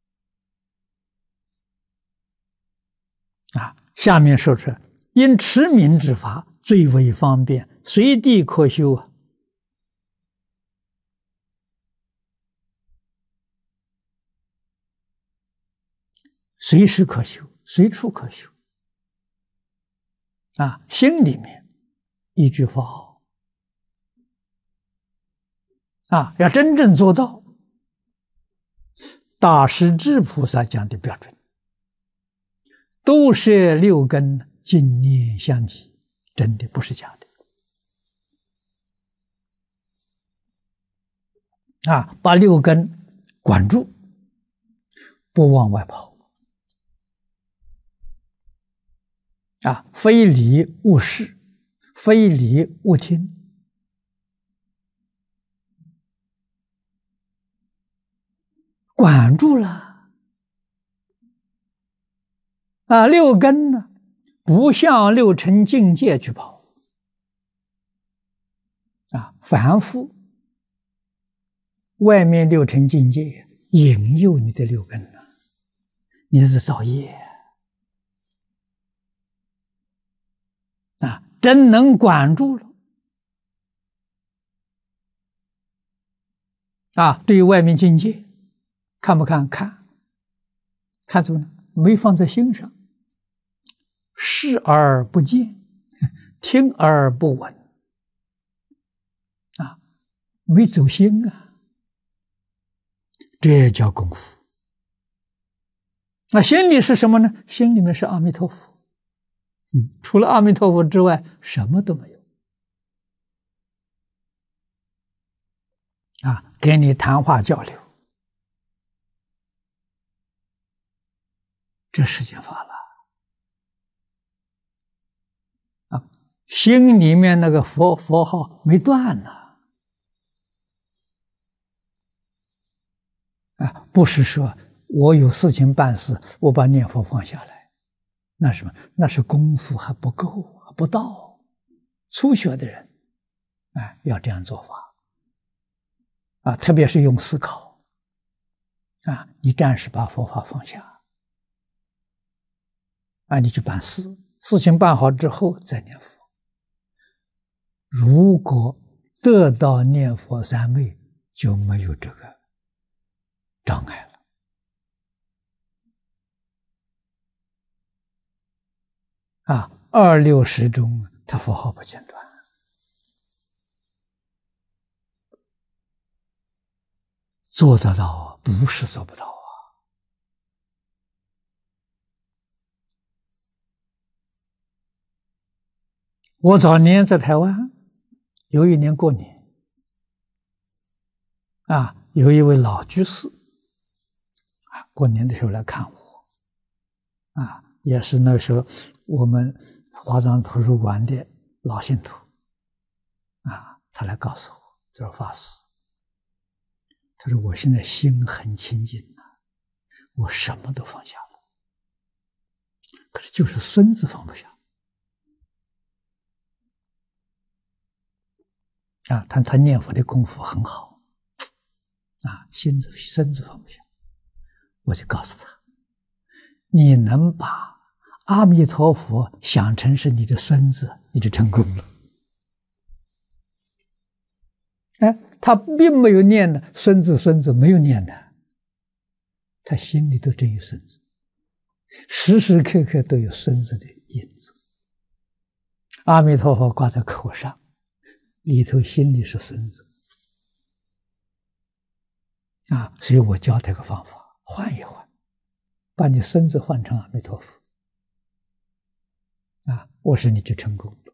啊！下面说出，因持名之法最为方便，随地可修啊。随时可修，随处可修啊！心里面一句佛号啊，要真正做到大势至菩萨讲的标准，都是六根净念相继，真的不是假的啊，把六根管住，不往外跑。啊，非礼勿视，非礼勿听。管住了啊，六根呢，不向六尘境界去跑啊，凡夫外面六尘境界引诱你的六根呢，你这是造业啊！真能管住了啊！对于外面境界，看不看？看，看住了，没放在心上，视而不见，听而不闻啊，没走心啊，这叫功夫。那心里是什么呢？心里面是阿弥陀佛。嗯，除了阿弥陀佛之外，什么都没有。啊，跟你谈话交流，这世间法了。啊，心里面那个佛佛号没断呢。啊，不是说我有事情办事，我把念佛放下来。那什么？那是功夫还不够，不到。初学的人，哎，要这样做法啊，特别是用思考啊，你暂时把佛法放下啊，你去办事，事情办好之后再念佛。如果得到念佛三昧，就没有这个障碍了。啊，二六时中，他佛号不间断。做得到，不是做不到啊！我早年在台湾，有一年过年，啊，有一位老居士，啊，过年的时候来看我，啊，也是那时候我们华藏图书馆的老信徒，啊，他来告诉我，这是法师。他说：“我现在心很清净了，我什么都放下了，可是就是孙子放不下。”啊，他他念佛的功夫很好，啊，心子孙子放不下。我就告诉他：“你能把阿弥陀佛想成是你的孙子，你就成功了。”哎，他并没有念的孙子孙子没有念的，他心里都真有孙子，时时刻刻都有孙子的影子。阿弥陀佛挂在口上，里头心里是孙子啊！所以我教他个方法，换一换，把你孙子换成阿弥陀佛啊！我说你就成功了。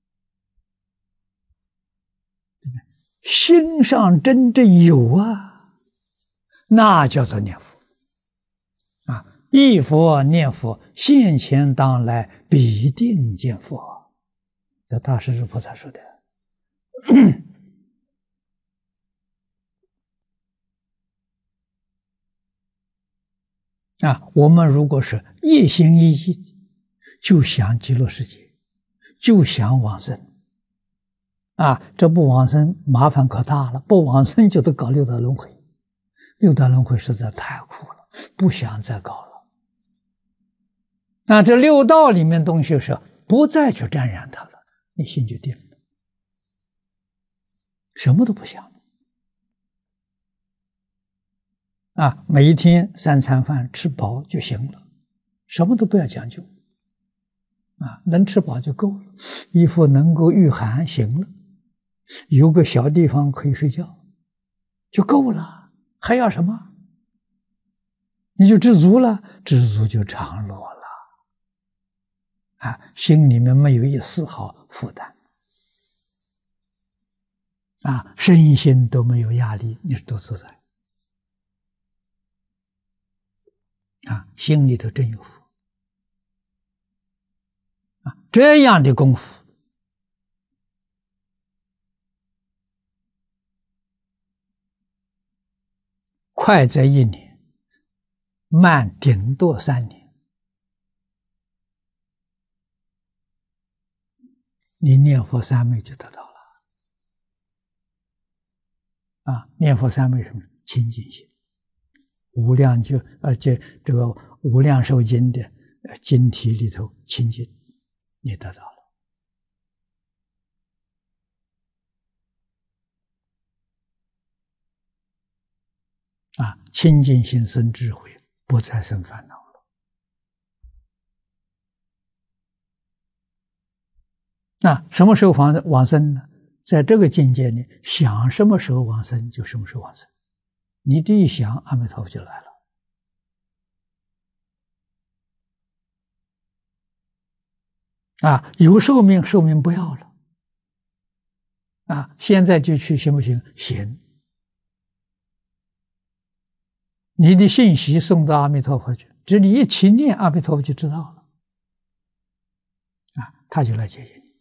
心上真正有啊，那叫做念佛啊！忆佛念佛，现前当来必定见佛。这大势至菩萨说的。啊，我们如果是一心一意，就想极乐世界，就想往生。啊，这不往生麻烦可大了，不往生就得搞六道轮回，六道轮回实在太苦了，不想再搞了。那这六道里面东西是不再去沾染它了，你心就定了，什么都不想啊，每一天三餐饭吃饱就行了，什么都不要讲究啊，能吃饱就够了，衣服能够御寒行了。有个小地方可以睡觉就够了，还要什么？你就知足了，知足就常乐了啊，心里面没有一丝毫负担啊，身心都没有压力，你是多自在啊！心里头真有福啊！这样的功夫，快则一年，慢顶多三年，你念佛三昧就得到了。啊，念佛三昧什么？清净心。无量就呃这这个无量寿经的呃经题里头清净，你得到了。啊，清净心生智慧，不再生烦恼了。那什么时候往往生呢？在这个境界里，想什么时候往生就什么时候往生。你这一想，阿弥陀佛就来了。啊，有寿命，寿命不要了。啊，现在就去行不行？行。你的信息送到阿弥陀佛去，只你一起念阿弥陀佛就知道了。啊，他就来接引你。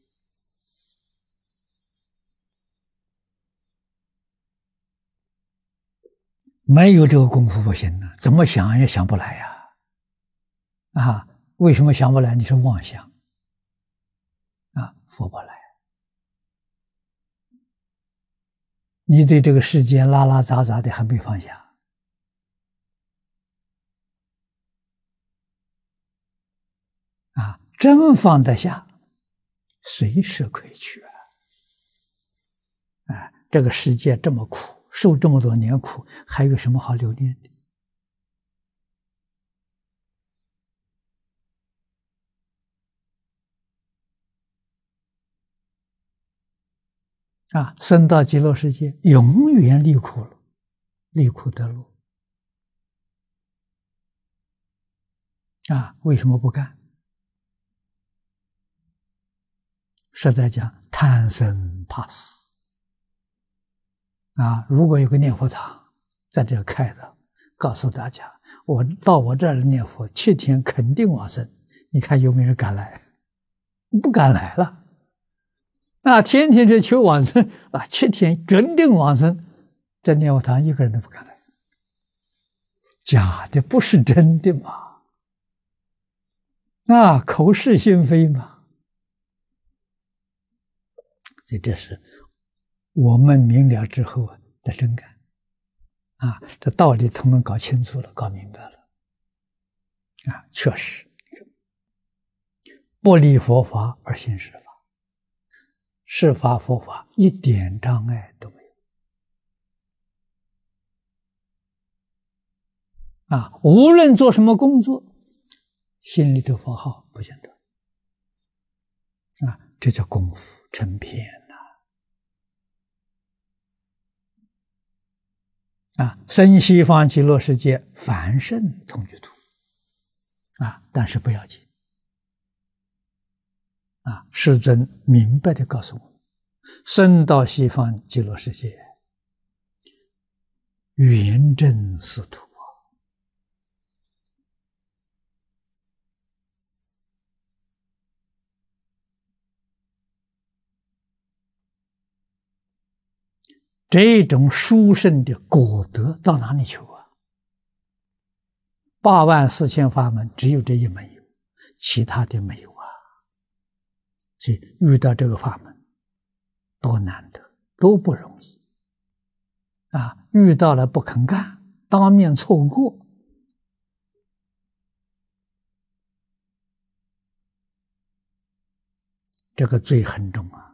没有这个功夫不行呢，怎么想也想不来呀！啊，为什么想不来？你是妄想啊，佛不来。你对这个世间拉拉杂杂的还没放下啊，真放得下，随时可以去啊！啊，这个世界这么苦。受这么多年苦，还有什么好留恋的？啊，生到极乐世界，永远离苦了，离苦得乐。啊，为什么不干？实在讲，贪生怕死。啊，如果有个念佛堂在这开的，告诉大家，我到我这儿念佛，七天肯定往生。你看有没有人敢来？不敢来了。那天天这求往生啊，七天准定往生，这念佛堂一个人都不敢来。假的，不是真的嘛？啊，口是心非嘛。所以这是我们明了之后的真感啊，这道理通通搞清楚了，搞明白了啊，确实不离佛法而行是法，是法佛法一点障碍都没有啊！无论做什么工作，心里头佛号不间断啊，这叫功夫成片。啊，生西方极乐世界凡圣同居土啊，但是不要紧啊！世尊明白的告诉我，生到西方极乐世界，圆正司徒啊，这种殊胜的果德到哪里求啊？八万四千法门，只有这一门有，其他的没有啊。所以遇到这个法门，多难得，多不容易啊！遇到了不肯干，当面错过，这个罪很重啊。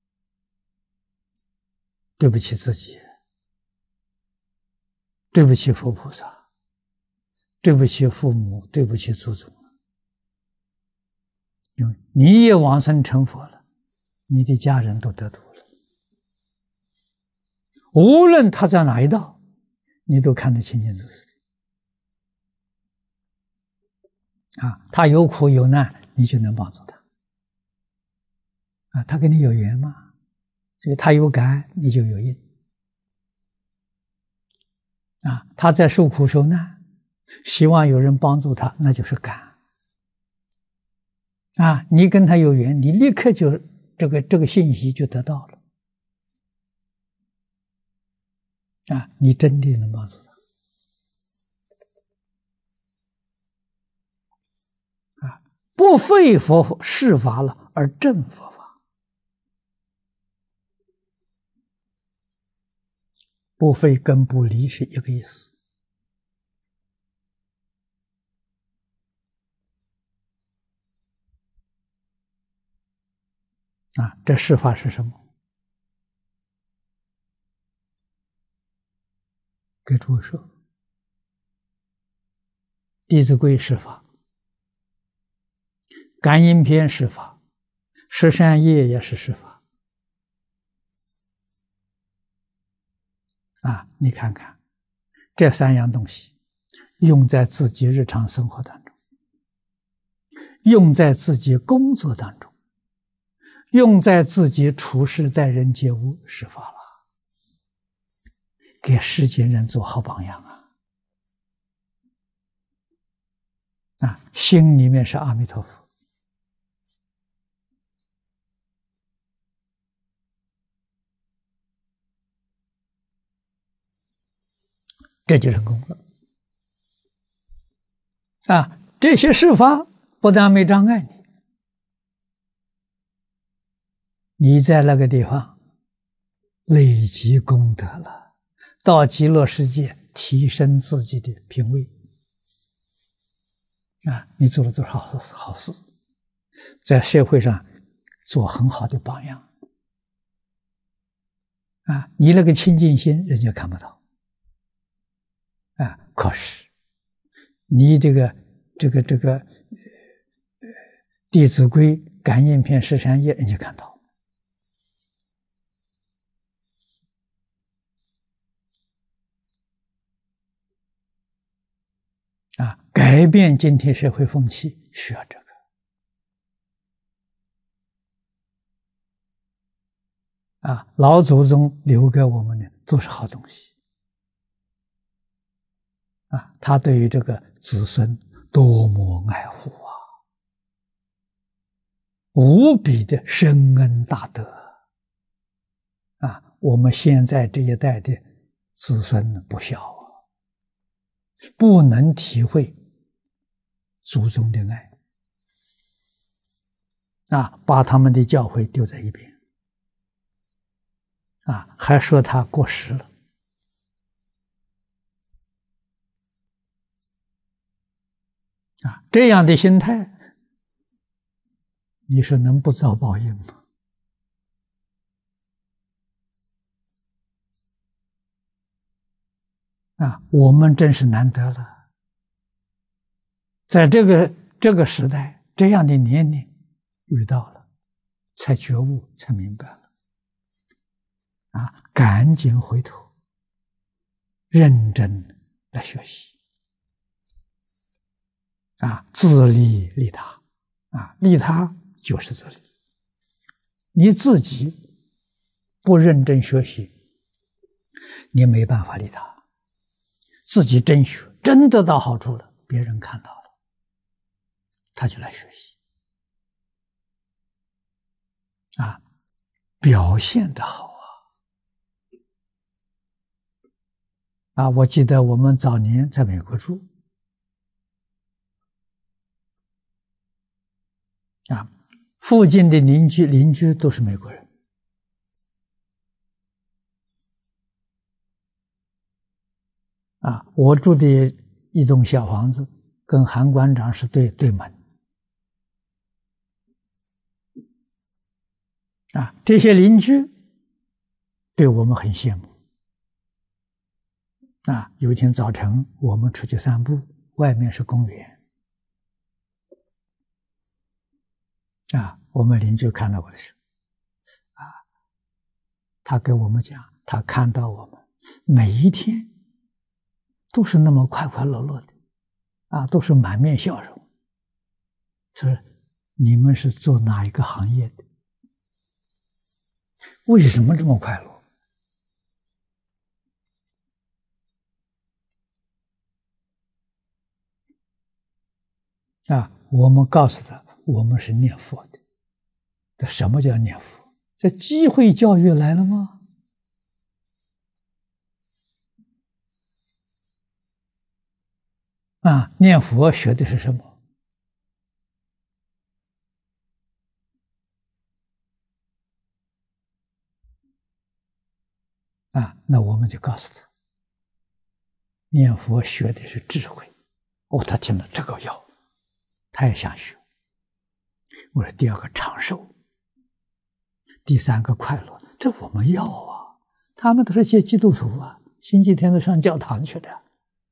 对不起自己，对不起佛菩萨，对不起父母，对不起祖宗。因为你也往生成佛了，你的家人都得度了。无论他在哪一道，你都看得清清楚楚的。啊，他有苦有难，你就能帮助他。啊，他跟你有缘吗？ 所以他有感，你就有应。啊，他在受苦受难，希望有人帮助他，那就是感。啊，你跟他有缘，你立刻就这个这个信息就得到了。啊，你真的能帮助他。啊，不废佛事法了，而正佛法。不废跟不离是一个意思。啊，这事法是什么？给诸位说，《弟子规》是法，《感应篇》是法，十善业也是是法。啊，你看看这三样东西，用在自己日常生活当中，用在自己工作当中，用在自己处事待人接物，是法了。给世间人做好榜样啊！啊，心里面是阿弥陀佛，这就成功了。啊，这些事法不但没障碍你，你在那个地方累积功德了，到极乐世界提升自己的品位。啊，你做了多少好事，好事，在社会上做很好的榜样。啊，你那个清净心人家看不到。啊，可是你这个这个这个《弟子规》《感应篇》十善业，人家看到。啊，改变今天社会风气需要这个。啊，老祖宗留给我们的都是好东西。啊，他对于这个子孙多么爱护啊，无比的深恩大德。啊，我们现在这一代的子孙不孝啊，不能体会祖宗的爱。啊，把他们的教诲丢在一边。啊，还说他过时了。啊，这样的心态，你说能不遭报应吗？啊，我们真是难得了，在这个这个时代，这样的年龄遇到了，才觉悟，才明白了。啊，赶紧回头，认真来学习。啊，自利利他。啊，利他就是自利。你自己不认真学习，你没办法利他。自己真学，真得到好处了，别人看到了，他就来学习。啊，表现得好啊！啊，我记得我们早年在美国住，啊，附近的邻居邻居都是美国人。啊，我住的一栋小房子跟韩馆长是对对门。啊，这些邻居对我们很羡慕。啊，有一天早晨我们出去散步，外面是公园。啊，我们邻居看到我的时候，啊，他跟我们讲，他看到我们每一天都是那么快快乐乐的，啊，都是满面笑容。他说：“你们是做哪一个行业的？” 为什么这么快乐？啊，我们告诉他，我们是念佛的。这什么叫念佛？这机会教育来了吗？啊，念佛学的是什么？啊，那我们就告诉他，念佛学的是智慧。哦，他听了这个要，他也想学。我说第二个长寿，第三个快乐，这我们要啊。他们都是些基督徒啊，星期天都上教堂去的。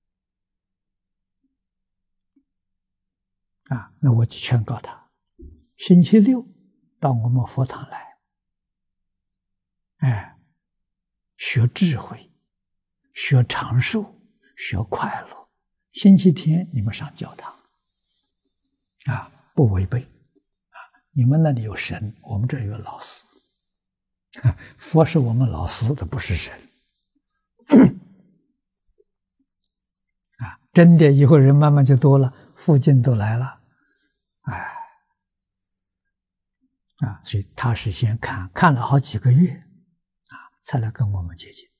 啊，那我就劝告他，星期六到我们佛堂来，哎，学智慧，学长寿，学快乐。星期天你们上教堂，啊，不违背，啊，你们那里有神，我们这有老师，佛是我们老师的，不是神。啊，真的，以后人慢慢就多了，附近都来了，哎，啊，所以他是先看看了好几个月，啊，才来跟我们接近。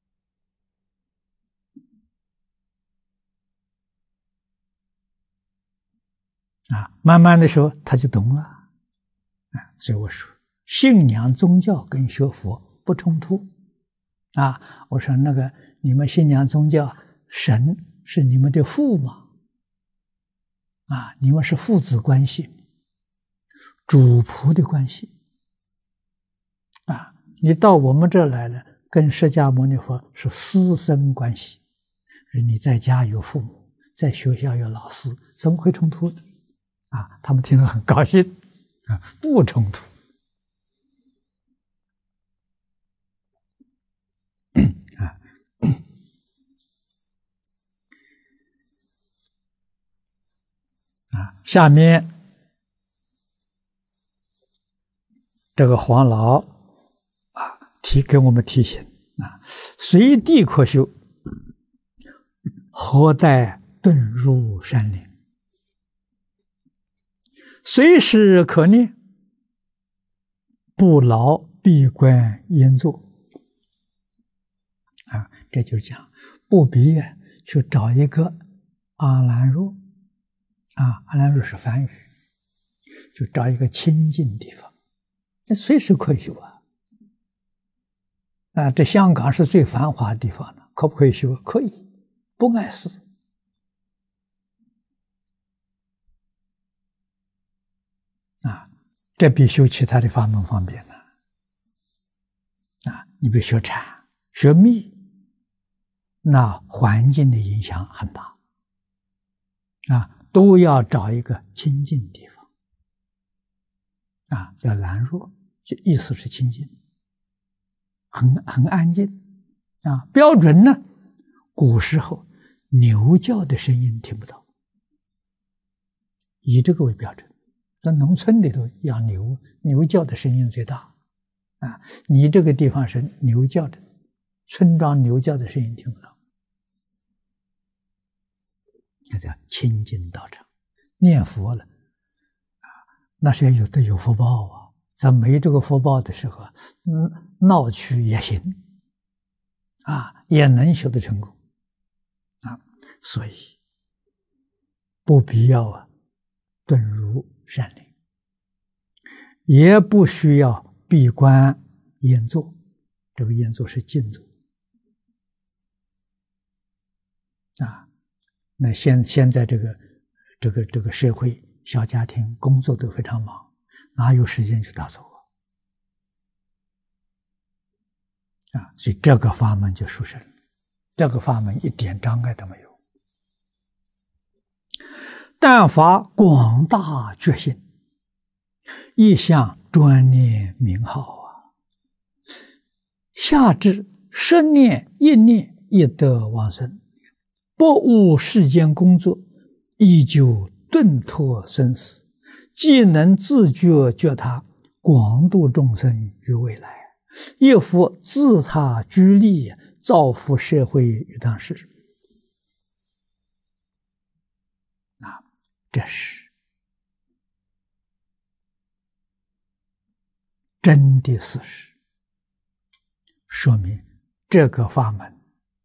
啊，慢慢的时候他就懂了，啊，所以我说，信仰宗教跟学佛不冲突，啊，我说那个你们信仰宗教，神是你们的父吗？啊，你们是父子关系，主仆的关系，啊，你到我们这儿来了，跟释迦牟尼佛是师生关系，你在家有父母，在学校有老师，怎么会冲突呢？啊，他们听了很高兴，啊，不冲突。啊，啊，下面这个黄老啊提给我们提醒啊，随地可修，何待遁入山林？随时可念，不劳闭关严坐。啊，这就是讲，不必去找一个阿兰若，啊，阿兰若是梵语，就找一个清净地方，那随时可以修啊。啊，这香港是最繁华的地方了，可不可以修？可以，不碍事。啊，这比修其他的法门方便了。啊，你比如学禅、学密，那环境的影响很大。啊，都要找一个清净地方。啊，叫兰若，就意思是清净，很很安静。啊，标准呢，古时候牛叫的声音听不到，以这个为标准。在农村里头养牛，牛叫的声音最大，啊，你这个地方是牛叫的，村庄牛叫的声音听不到，那叫清净道场。念佛了，啊，那是要有的有福报啊，咱没这个福报的时候，嗯，闹去也行，啊，也能修得成功，啊，所以不必要啊，遁入山林，也不需要闭关严坐。这个严坐是静坐啊。那现现在这个这个这个社会，小家庭工作都非常忙，哪有时间去打坐啊？啊，所以这个法门就殊胜，这个法门一点障碍都没有。但发广大决心，一向专念名号啊，下至十念一念亦得往生，不务世间工作，依旧顿脱生死，既能自觉觉他，广度众生于未来， 一夫自他居利，造福社会于当时。啊，这是真的事实，说明这个法门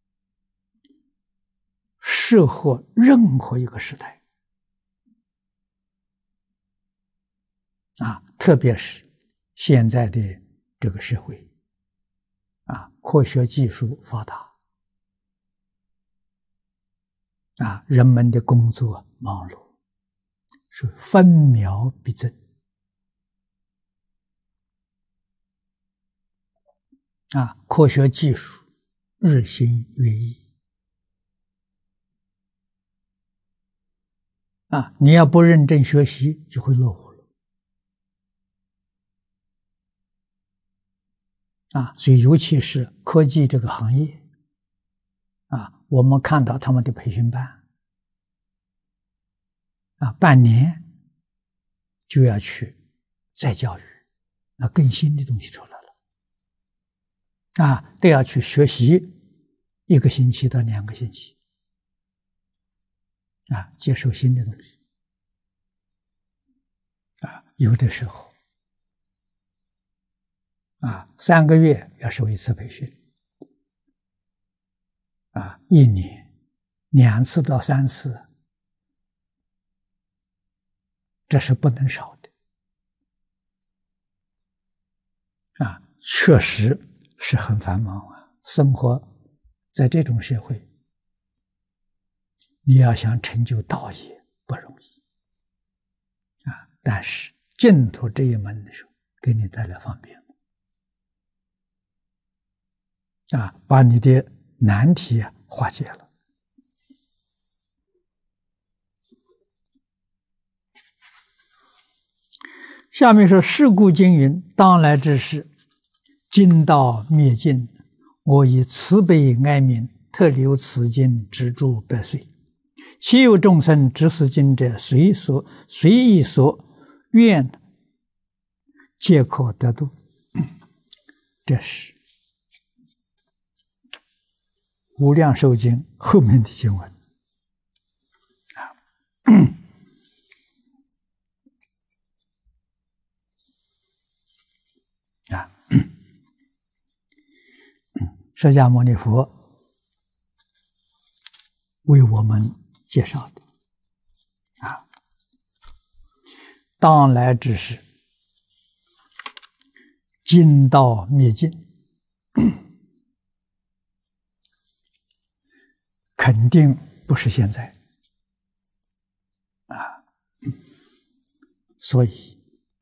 适合任何一个时代。啊，特别是现在的这个社会，啊，科学技术发达，啊，人们的工作忙碌，是分秒必争，啊，科学技术日新月异，啊，你要不认真学习，就会落伍了。啊，所以尤其是科技这个行业，啊，我们看到他们的培训班，啊，半年就要去再教育，那更新的东西出来了，啊，都要去学习一个星期到两个星期，啊，接受新的东西，啊，有的时候。啊，三个月要受一次培训，啊，一年两次到三次，这是不能少的，啊，确实是很繁忙啊。生活在这种社会，你要想成就道业不容易，啊，但是净土这一门的时候，给你带来方便。啊，把你的难题啊化解了。下面说：“是故经云，当来之事，今道灭尽，我以慈悲哀悯，特留此经直住百岁。其有众生执此经者，随所随意所愿，皆可得度。”这是无量寿经后面的经文啊，啊，释迦牟尼佛为我们介绍的啊，当来之事，今道灭尽。肯定不是现在啊，所以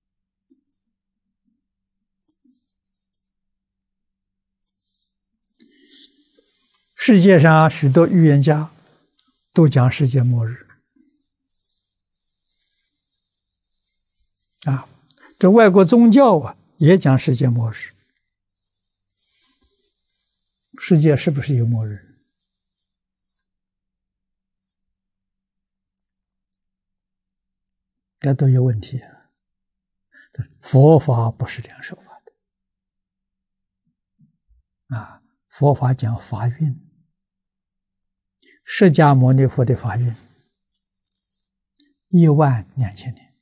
世界上许多预言家都讲世界末日啊，这外国宗教啊也讲世界末日。世界是不是有末日？这都有问题啊！佛法不是这样说法的啊！佛法讲法运，释迦牟尼佛的法运一万两千年。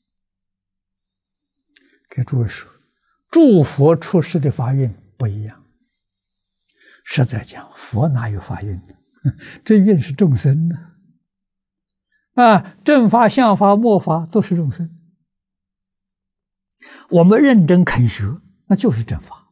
给诸位说，诸佛出世的法运不一样。实在讲，佛哪有法运呢？这运是众生呢。啊，正法、相法、末法都是众生。我们认真肯学，那就是正法。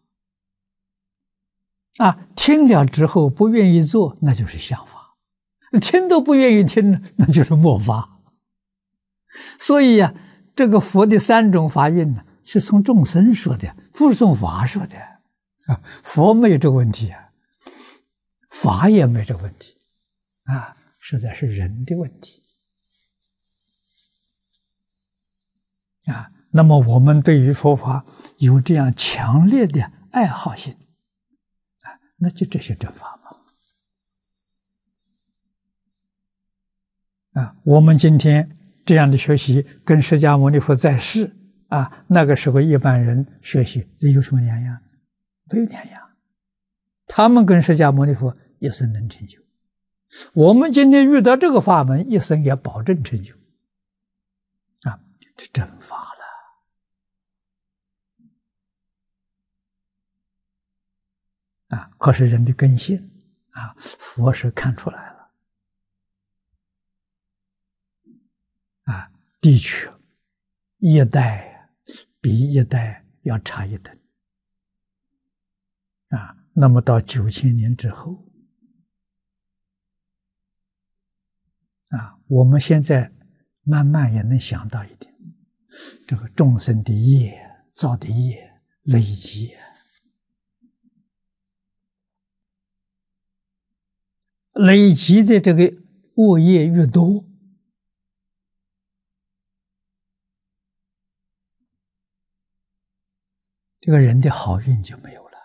啊，听了之后不愿意做，那就是相法；听都不愿意听，那就是末法。所以呀、啊，这个佛的三种法运呢，是从众生说的，不是从法说的。啊，佛没有这个问题啊，法也没这个问题，啊，实在是人的问题。啊，那么我们对于佛法有这样强烈的爱好心，啊，那就这些正法嘛。啊，我们今天这样的学习，跟释迦牟尼佛在世啊，那个时候一般人学习有什么两样？ 没有两样。他们跟释迦牟尼佛一生能成就，我们今天遇到这个法门，一生也保证成就。啊，这真法了。啊，可是人的根性啊，佛是看出来了。啊，的确，一代比一代要差一等。啊，那么到九千年之后，啊，我们现在慢慢也能想到一点，这个众生的业造的业累积，累积的这个恶业越多，这个人的好运就没有了，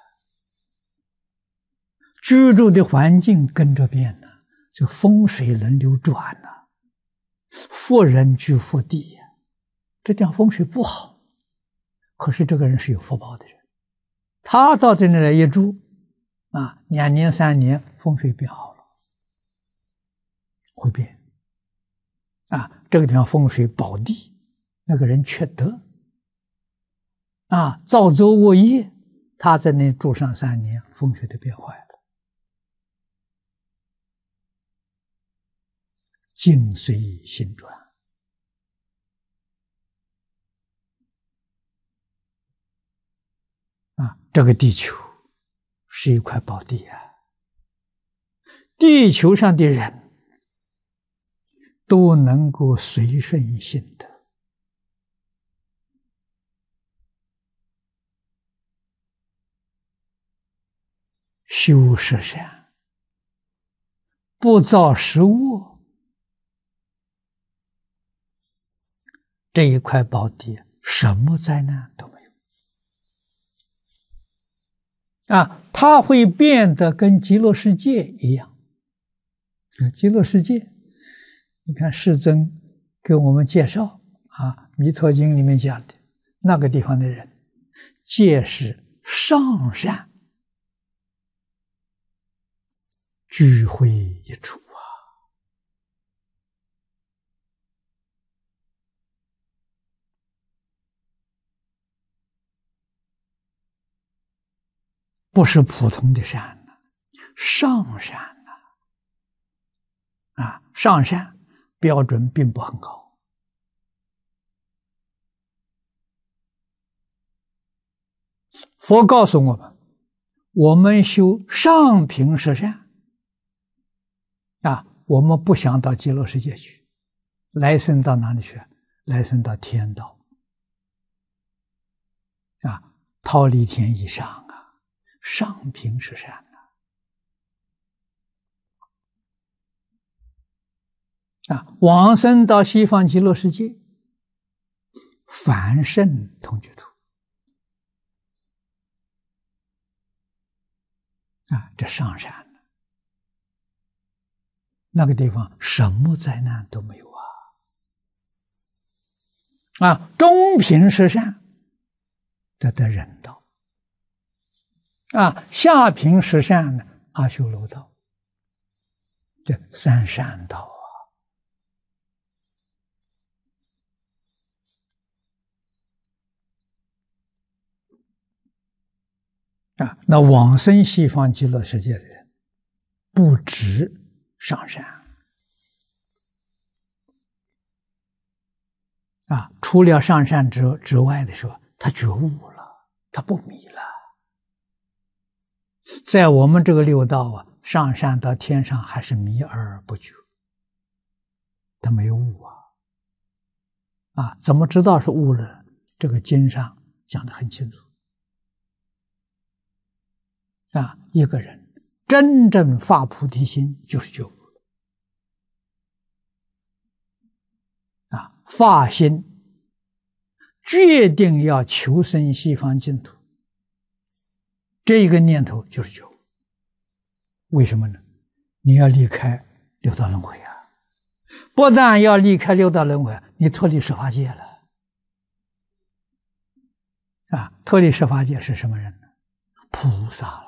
居住的环境跟着变了，就风水轮流转了，富人居富地，这地方风水不好，可是这个人是有福报的人，他到这里来一住，啊，两年三年风水变好了，会变。啊，这个地方风水宝地，那个人缺德，啊，造作恶业，他在那住上三年，风水都变坏了。境随心转。啊，这个地球是一块宝地啊！地球上的人都能够随顺心得，修十善，不造十恶，这一块宝地什么灾难都没有。啊，它会变得跟极乐世界一样。啊，极乐世界，你看世尊给我们介绍啊，《弥陀经》里面讲的那个地方的人，皆是上善，聚会一处啊。不是普通的善呐，上善呐，啊，上善标准并不很高。佛告诉我们，我们修上品十善，啊，我们不想到极乐世界去，来生到哪里去？来生到天道，啊，忉利天以上啊。上品十善呐，啊，往生到西方极乐世界，凡圣同居土，啊，这上善呢，那个地方什么灾难都没有啊，啊，中品十善，这得人道。啊，下品十善呢，阿修罗道，这三善道啊！啊，那往生西方极乐世界的人，不止上善啊，除了上善之之外的时候，他觉悟了，他不迷了。在我们这个六道啊，上善到天上还是迷而不觉，他没有悟啊！啊，怎么知道是悟了？这个经上讲得很清楚啊，一个人真正发菩提心就是觉悟了啊，发心决定要求生西方净土。这一个念头就是觉悟，为什么呢？你要离开六道轮回啊！不但要离开六道轮回，你脱离十法界了啊！脱离十法界是什么人呢？ 菩萨了。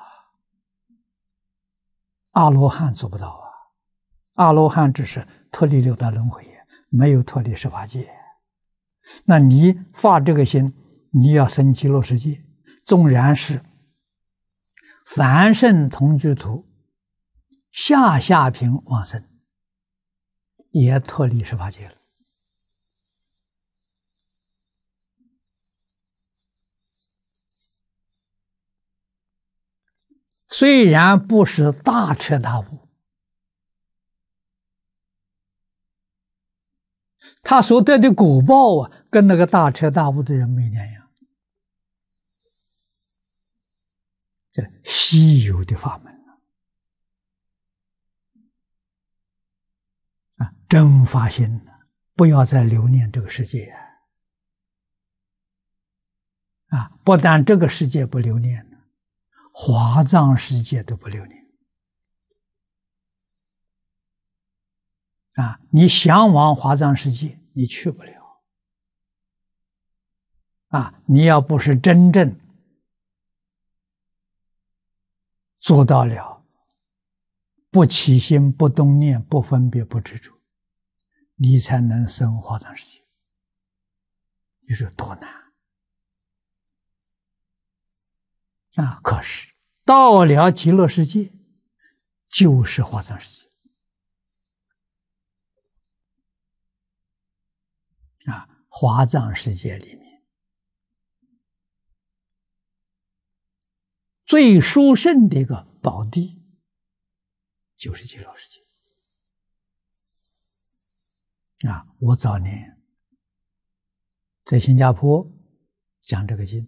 阿罗汉做不到啊，阿罗汉只是脱离六道轮回，没有脱离十法界。那你发这个心，你要生极乐世界，纵然是凡圣同居土，下下品往生，也脱离十法界了。虽然不是大彻大悟，他所得的果报啊，跟那个大彻大悟的人没两样。这稀有的法门啊！真发心了，不要再留恋这个世界啊！啊，不但这个世界不留恋了，华藏世界都不留恋啊！你向往华藏世界，你去不了啊！你要不是真正做到了不起心、不动念、不分别、不执着，你才能生华藏世界。你说多难啊！可是到了极乐世界，就是华藏世界啊！华藏世界里面最殊胜的一个宝地，就是极乐世界啊！我早年在新加坡讲这个经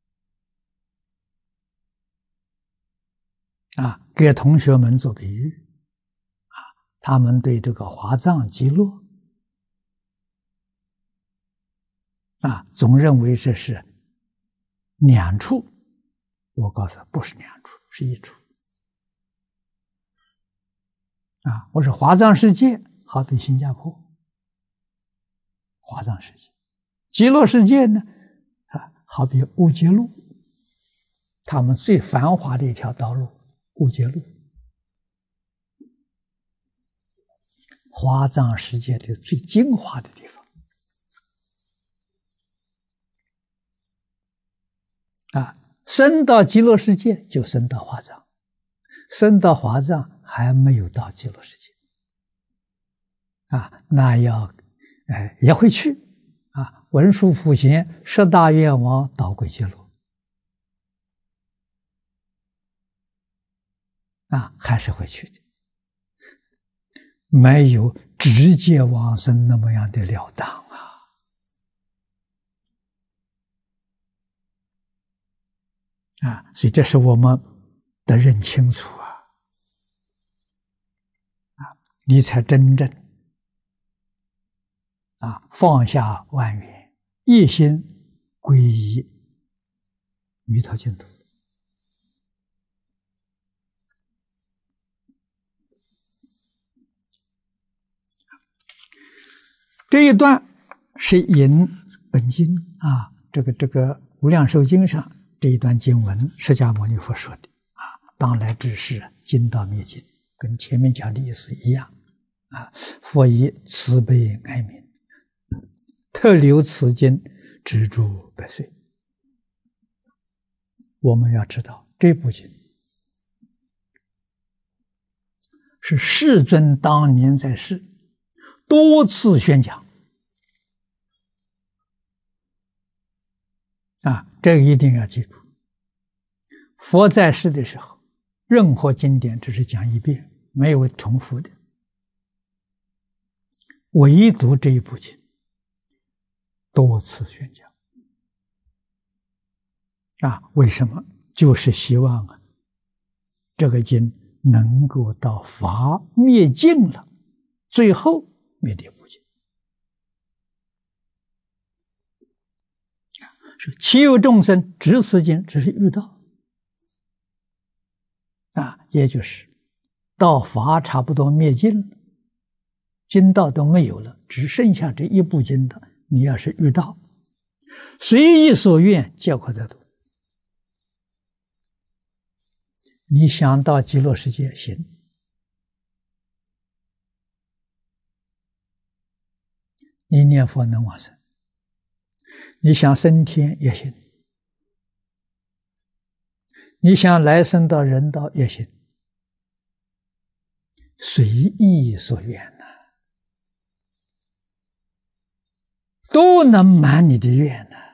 啊，给同学们做比喻啊，他们对这个华藏极乐啊，总认为这是两处。我告诉他，不是两处，是一处啊！我说华藏世界好比新加坡，华藏世界；极乐世界呢，啊，好比乌节路，他们最繁华的一条道路，乌节路。华藏世界的最精华的地方啊！升到极乐世界就升到华藏，升到华藏还没有到极乐世界啊，那要哎也会去啊。文殊普贤十大愿王导归极乐啊，还是会去的，没有直接往生那么样的了当啊。啊，所以这是我们得认清楚啊，啊，你才真正啊放下万缘，一心皈依弥陀净土。这一段是引本经啊，这个这个《无量寿经》上。这一段经文，释迦牟尼佛说的啊，当来之事，尽道灭尽，跟前面讲的意思一样啊。佛以慈悲哀悯，特留此经，植诸百岁。我们要知道，这部经是世尊当年在世多次宣讲啊，这个一定要记住。佛在世的时候，任何经典只是讲一遍，没有重复的，唯独这一部经多次宣讲啊。为什么？就是希望啊，这个经能够到法灭尽了，最后灭这部经。说其有众生执此经，只是遇到啊，也就是到法差不多灭尽了，经道都没有了，只剩下这一部经的，你要是遇到，随意所愿，皆可得度你想到极乐世界行，你念佛能往生，你想升天也行，你想来生到人道也行，随意所愿呐、啊，都能满你的愿呐、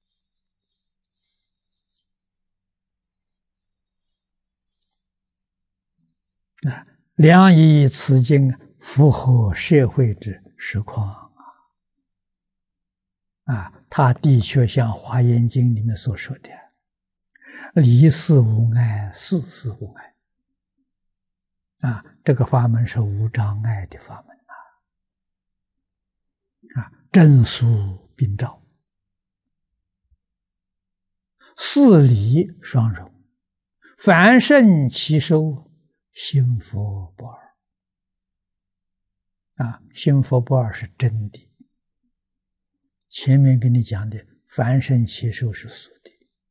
啊。啊，良以此经符合社会之实况啊！啊，他的确像《华严经》里面所说的，离世无碍，世事无碍。啊，这个法门是无障碍的法门呐！啊，正俗并照，四理双融，凡圣其收，心佛不二。啊，心佛不二是真的。前面跟你讲的凡圣其收是俗的。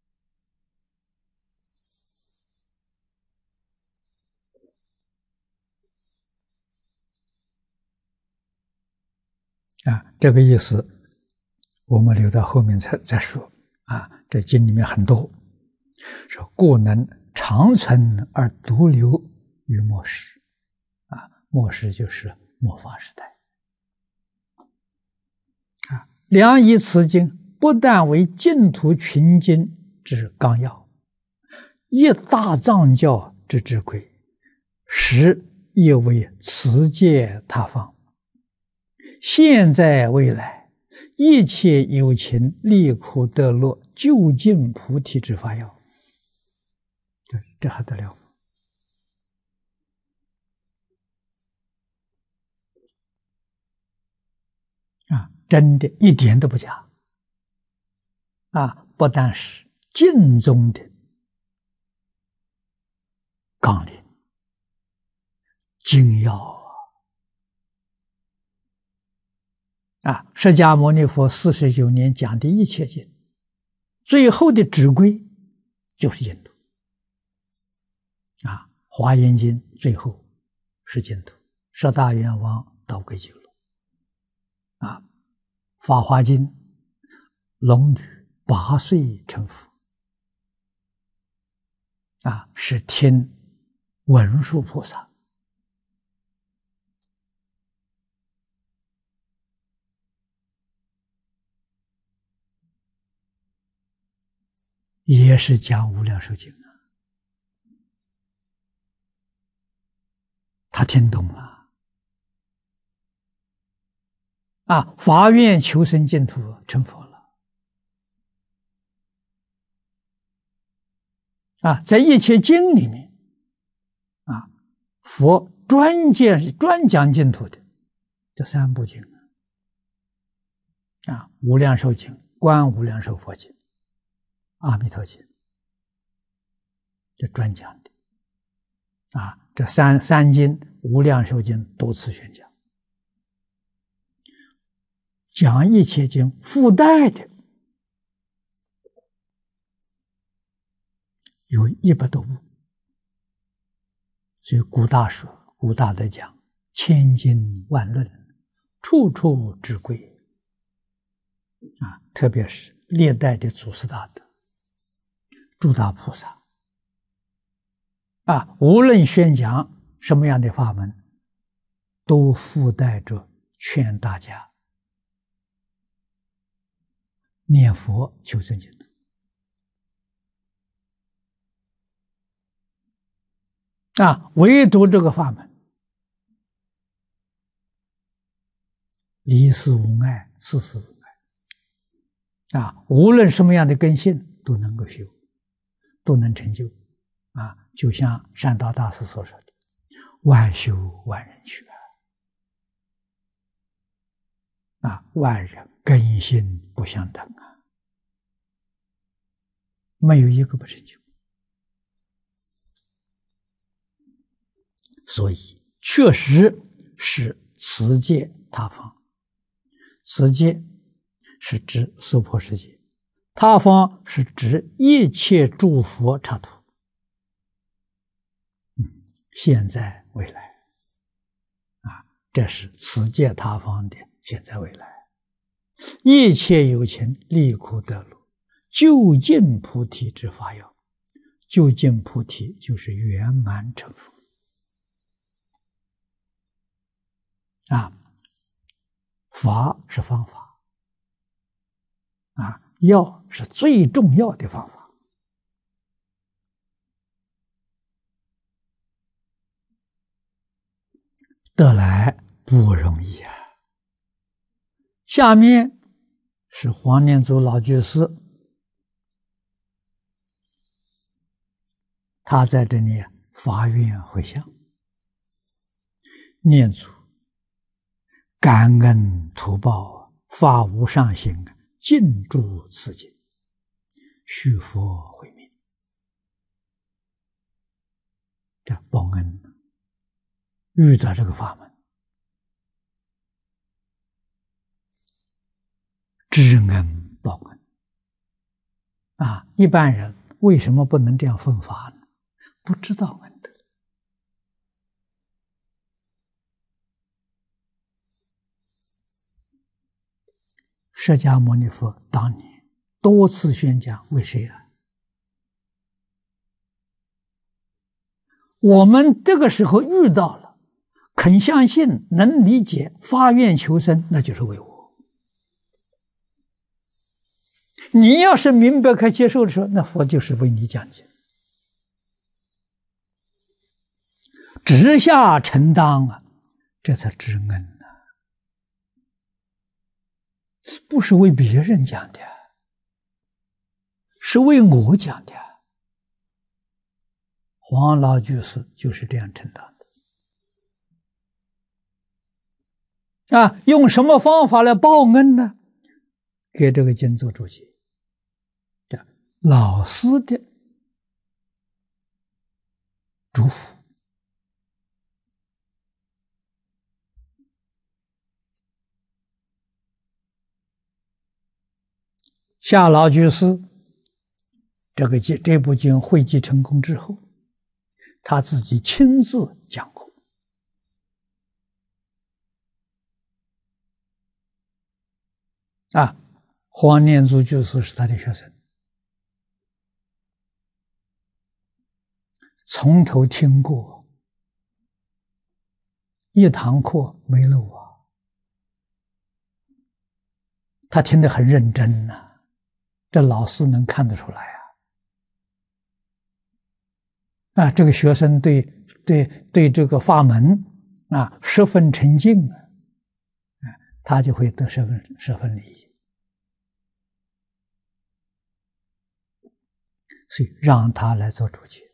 啊，这个意思我们留到后面再再说。啊，这经里面很多说，故能长存而独留于末世。啊，末世就是末法时代。啊，良以此经不但为净土群经之纲要，一大藏教之智慧，实亦为持戒他方。现在未来，一切有情离苦得乐、究竟菩提之法要，这这还得了？啊，真的一点都不假。啊，不但是经中的纲领、精要。啊，释迦牟尼佛四十九年讲的一切经，最后的指归就是净土。啊，《华严经》最后是净土，十大愿望到归极乐。啊，《法华经》龙女八岁成佛。啊，是听文殊菩萨。也是讲无量寿经啊，他听懂了啊，发愿求生净土，成佛了啊！在一切经里面啊，佛专讲专讲净土的这三部经啊，无量寿经、观无量寿佛经、阿弥陀经，这专讲的啊，这三三经无量寿经多次宣讲，讲一切经附带的有一百多部，所以古大说，古大德讲千经万论，处处之贵啊，特别是历代的祖师大德、诸大菩萨啊，无论宣讲什么样的法门，都附带着劝大家念佛求生净土啊，唯独这个法门离世无碍，世事无碍啊，无论什么样的根性都能够修，都能成就啊，就像善导大师所说的，万修万人去啊，啊，万人根性不相等啊，没有一个不成就。所以确实是持戒他方，持戒是指娑婆世界，他方是指一切诸佛刹土嗯，现在未来啊，这是此界他方的现在未来。一切有情离苦得乐，究竟菩提之法要。究竟菩提就是圆满成佛啊，法是方法啊，要是最重要的方法。得来不容易啊。下面是黄念祖老居士，他在这里发愿回向，念祖感恩图报，发无上心，尽诸此经，续佛慧命。这报恩，遇到这个法门，知恩报恩啊！一般人为什么不能这样分法呢？不知道恩德。释迦牟尼佛当年多次宣讲，为谁啊？我们这个时候遇到了，肯相信，能理解，发愿求生，那就是为我。你要是明白可接受的时候，那佛就是为你讲解，直下承担啊，这才知恩呐、啊，不是为别人讲的，是为我讲的。黄老居士就是这样承担的啊！用什么方法来报恩呢？给这个经做注解。老师的嘱咐，夏老居士这个经这部经汇集成功之后，他自己亲自讲过啊。黄念祖居士是他的学生，从头听过一堂课没漏啊，他听得很认真呐、啊，这老师能看得出来啊。啊，这个学生对对对这个法门啊十分沉静啊，啊，他就会得十分十分利益，所以让他来做主解。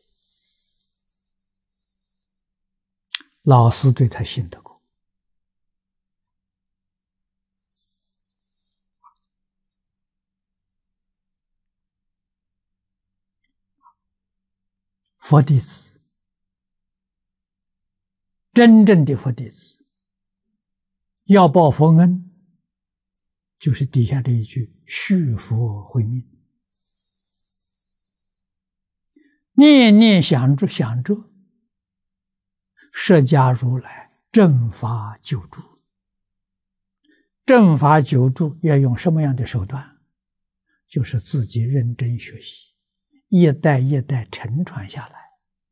老师对他信得过，佛弟子，真正的佛弟子，要报佛恩，就是底下这一句续佛慧命，念念想着想着，释迦如来正法救助。正法救助要用什么样的手段？就是自己认真学习，一代一代承传下来。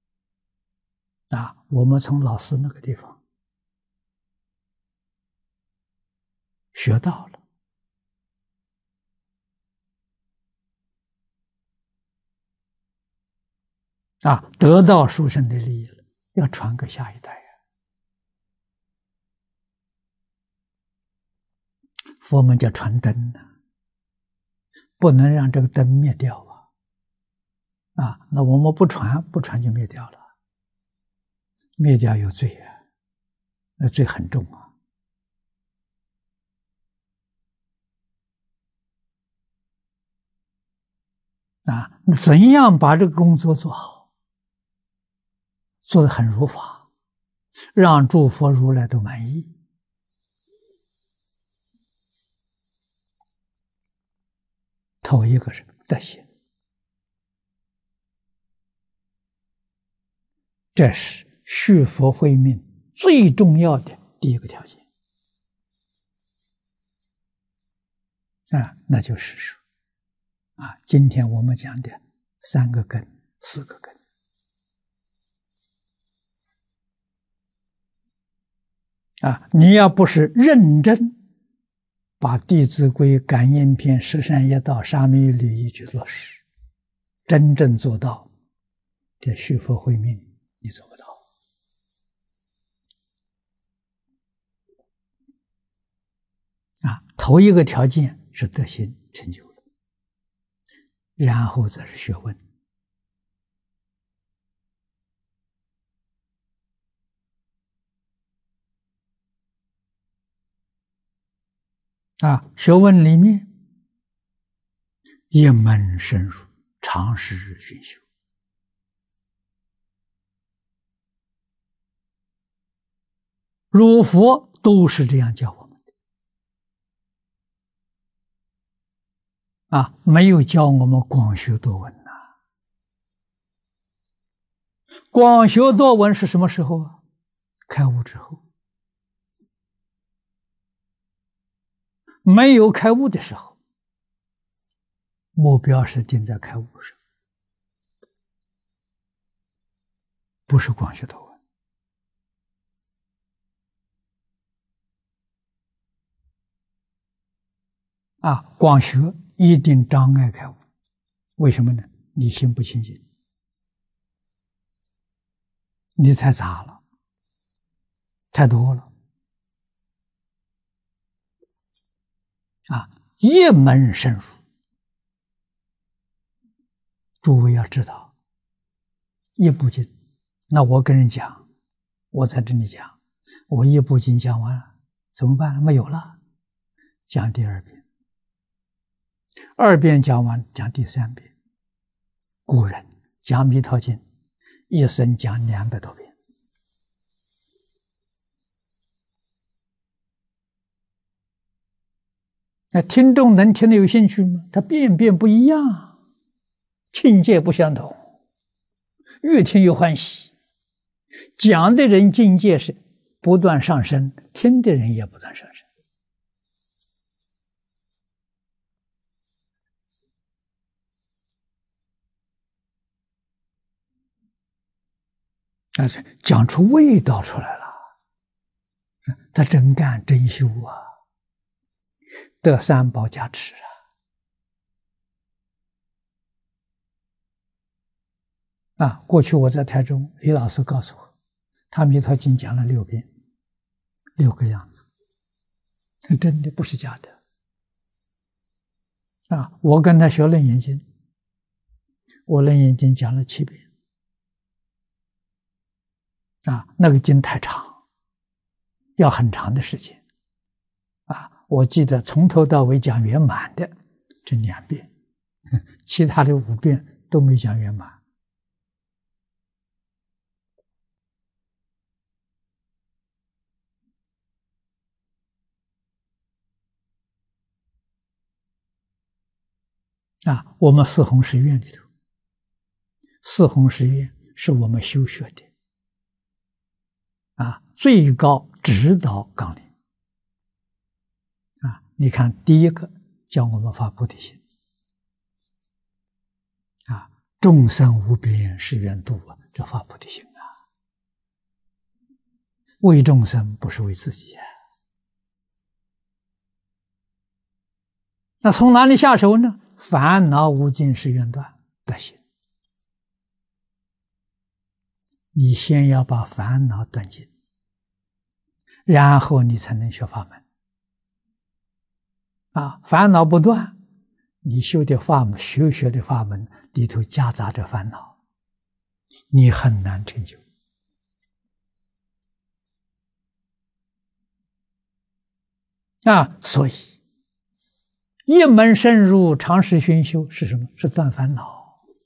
啊，我们从老师那个地方学到了，啊，得到殊胜的利益了，要传给下一代呀。佛门叫传灯呢，不能让这个灯灭掉啊！啊，那我们不传，不传就灭掉了，灭掉有罪啊，那罪很重啊！啊，怎样把这个工作做好，做得很如法，让诸佛如来都满意。头一个是德行， 这是续佛慧命最重要的第一个条件啊，那就是说啊，今天我们讲的三个根、四个根啊，你要不是认真把《弟子规》《感应篇》《十善业道》《沙弥律仪》去落实，真正做到这续佛慧命，你做不到啊。头一个条件是德行成就了，然后则是学问啊。学问里面一门深入，长时熏修儒佛都是这样教我们的啊，没有教我们广学多闻呐、啊。广学多闻是什么时候啊？开悟之后。没有开悟的时候，目标是定在开悟上，不是广学多闻啊。广学一定障碍开悟，为什么呢？你心不清净，你太杂了，太多了啊！一门深入，诸位要知道，一部经，那我跟人讲，我在这里讲，我一部经讲完了，怎么办呢？没有了，讲第二遍，二遍讲完，讲第三遍。古人讲《弥陀经》，一生讲两百多遍。那听众能听得有兴趣吗？他遍遍不一样，境界不相同，越听越欢喜。讲的人境界是不断上升，听的人也不断上升。但是讲出味道出来了，他真干真修啊，得三宝加持啊！啊，过去我在台中，李老师告诉我，他弥陀经讲了六遍，六个样子，真的不是假的啊！我跟他学楞严经，我楞严经讲了七遍。啊，那个经太长，要很长的时间。啊，我记得从头到尾讲圆满的这两遍，其他的五遍都没讲圆满。啊，我们四弘誓愿里头，四弘誓愿是我们修学的。啊，最高指导纲领啊！你看，第一个叫我们发菩提心啊，众生无边誓愿度啊，这发菩提心啊，为众生不是为自己啊。那从哪里下手呢？烦恼无尽誓愿断得行。你先要把烦恼断尽，然后你才能学法门啊！烦恼不断，你修的法门、修学的法门里头夹杂着烦恼，你很难成就啊！所以一门深入、长时熏修是什么？是断烦恼。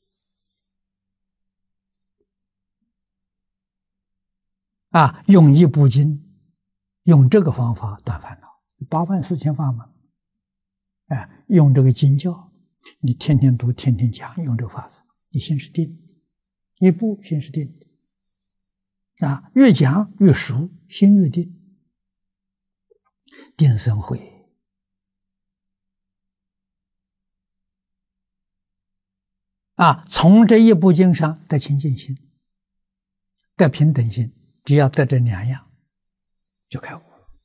啊，用一部经，用这个方法断烦恼，八万四千法门。哎，用这个经教，你天天读，天天讲，用这个法子，你心是定，一步心是定， 啊，越讲越熟，心越定，定生慧啊。从这一部经上得清净心，得平等心，只要得这两样，就开悟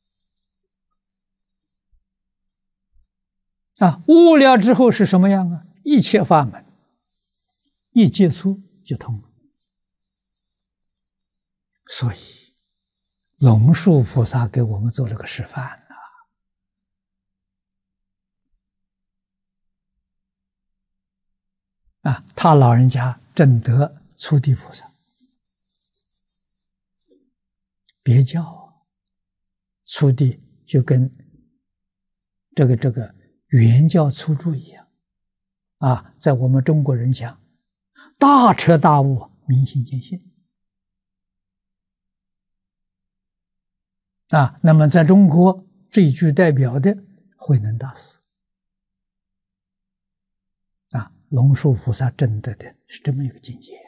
了啊。悟了之后是什么样啊？一切法门一接触就通了。所以龙树菩萨给我们做了个示范呐、啊！啊，他老人家证得初地菩萨，别教初地就跟这个这个原教初住一样啊，在我们中国人讲，大彻大悟，明心见性。啊，那么在中国最具代表的慧能大师，啊，龙树菩萨证得的是这么一个境界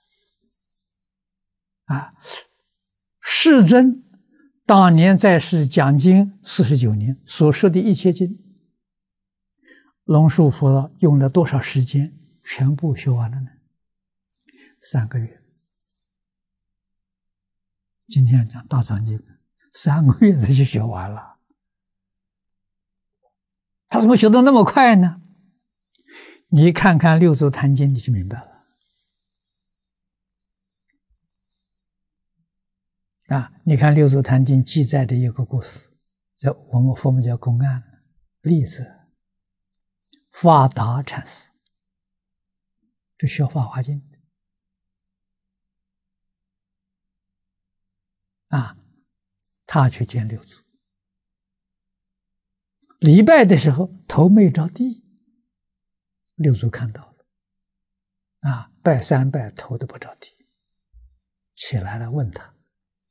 啊！啊，世尊当年在世讲经四十九年，所说的一切经，龙树菩萨用了多少时间全部学完了呢？三个月。今天讲大藏经。三个月他就学完了，他怎么学得那么快呢？你看看《六祖坛经》，你就明白了。啊，你看《六祖坛经》记载的一个故事，这我们佛门叫公案例子。法达禅师，这学《法华经》啊。他去见六祖，礼拜的时候头没着地，六祖看到了，啊，拜三拜头都不着地，起来了问他：“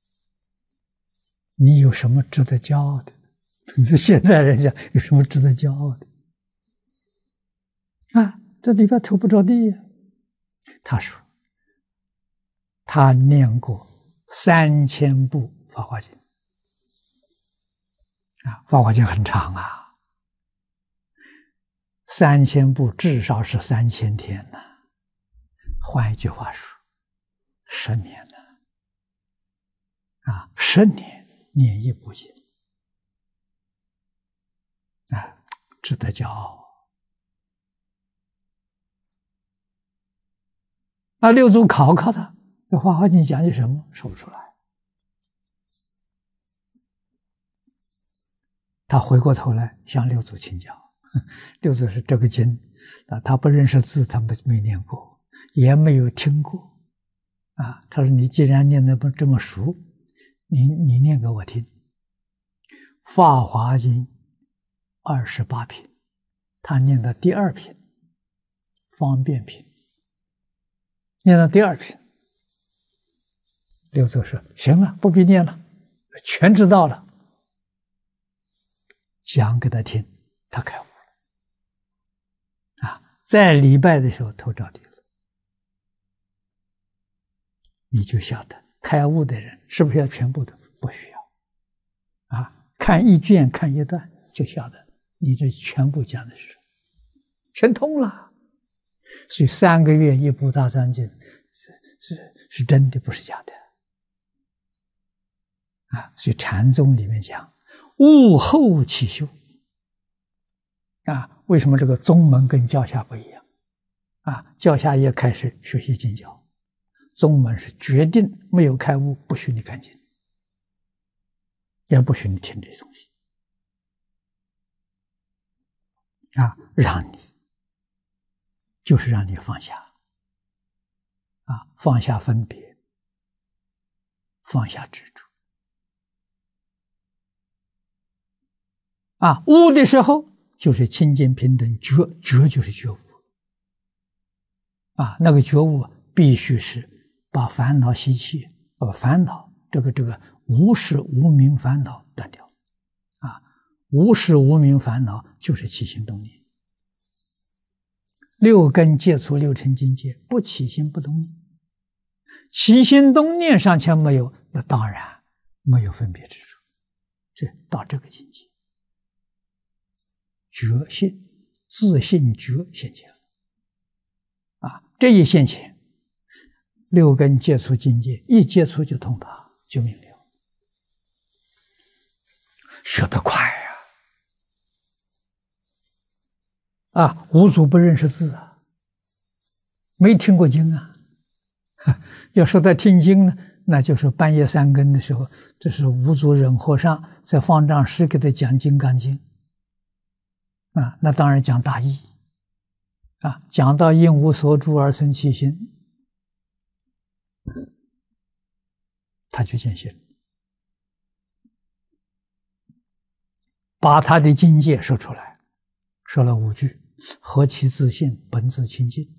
你有什么值得骄傲的？”这现在人家有什么值得骄傲的？啊，这礼拜头不着地呀。他说：“他念过三千部《法华经》。”啊，《法华经》很长啊，三千部至少是三千天呐、啊。换一句话说，十年呢、啊，啊，十年念一部经，啊，值得骄傲。那六祖考考他，这《法华经》讲的什么？说不出来。他回过头来向六祖请教，六祖是这个经啊，他不认识字，他没没念过，也没有听过啊。他说：“你既然念得不这么熟，你你念给我听。”《法华经》二十八品，他念的第二品，方便品，念到第二品，六祖说：“行了，不必念了，全知道了。”讲给他听，他开悟了。啊，在礼拜的时候头着地了，你就晓得开悟的人是不是要全部的？不需要。啊，看一卷看一段就晓得你这全部讲的是什么，全通了。所以三个月一部大藏经是是是真的，不是假的。啊，所以禅宗里面讲。悟后起修啊，为什么这个宗门跟教下不一样啊？教下也开始学习经教，宗门是决定没有开悟不许你看经，也不许你听这些东西啊，让你就是让你放下啊，放下分别，放下执着。啊，悟的时候就是清净平等，觉觉就是觉悟啊，那个觉悟必须是把烦恼习气，把烦恼这个这个无始无明烦恼断掉啊，无始无明烦恼就是起心动念，六根接触六尘境界，不起心不动念， 起心动念尚且没有，那当然没有分别之处。这到这个境界，觉性自性觉现前啊，这一现前，六根接触境界，一接触就通达，就明了。学得快呀！啊，五祖不认识字啊，没听过经啊。要说他听经呢，那就是半夜三更的时候，这是五祖忍和尚在方丈室给他讲《金刚经》啊，那当然讲大义啊，讲到应无所住而生其心，他就见性，把他的境界说出来，说了五句：何其自信，本自清净，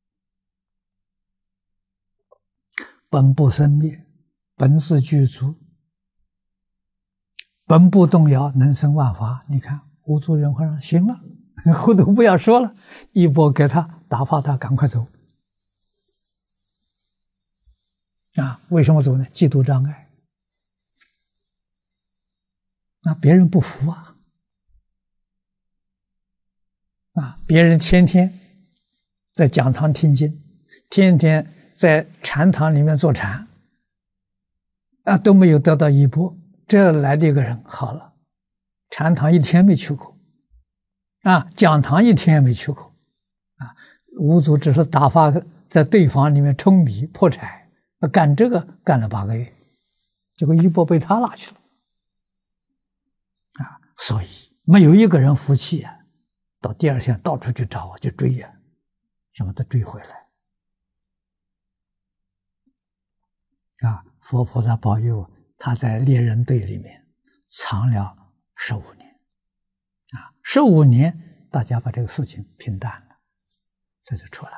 本不生灭，本自具足，本不动摇，能生万法。你看五祖忍和尚行了，后头不要说了，一波给他打发他赶快走啊！为什么走呢？嫉妒障碍，那别人不服啊啊！别人天天在讲堂听经，天天在禅堂里面坐禅啊，都没有得到衣钵。这来的一个人好了，禅堂一天没去过啊，讲堂一天也没去过啊。五祖只是打发在对房里面舂米破柴，干这个干了八个月，结果衣钵被他拿去了啊。所以没有一个人服气啊，到第二天到处去找去追呀、啊，想把他追回来。啊，佛菩萨保佑他在猎人队里面藏了十五年，啊，十五年大家把这个事情平淡了，这就出来。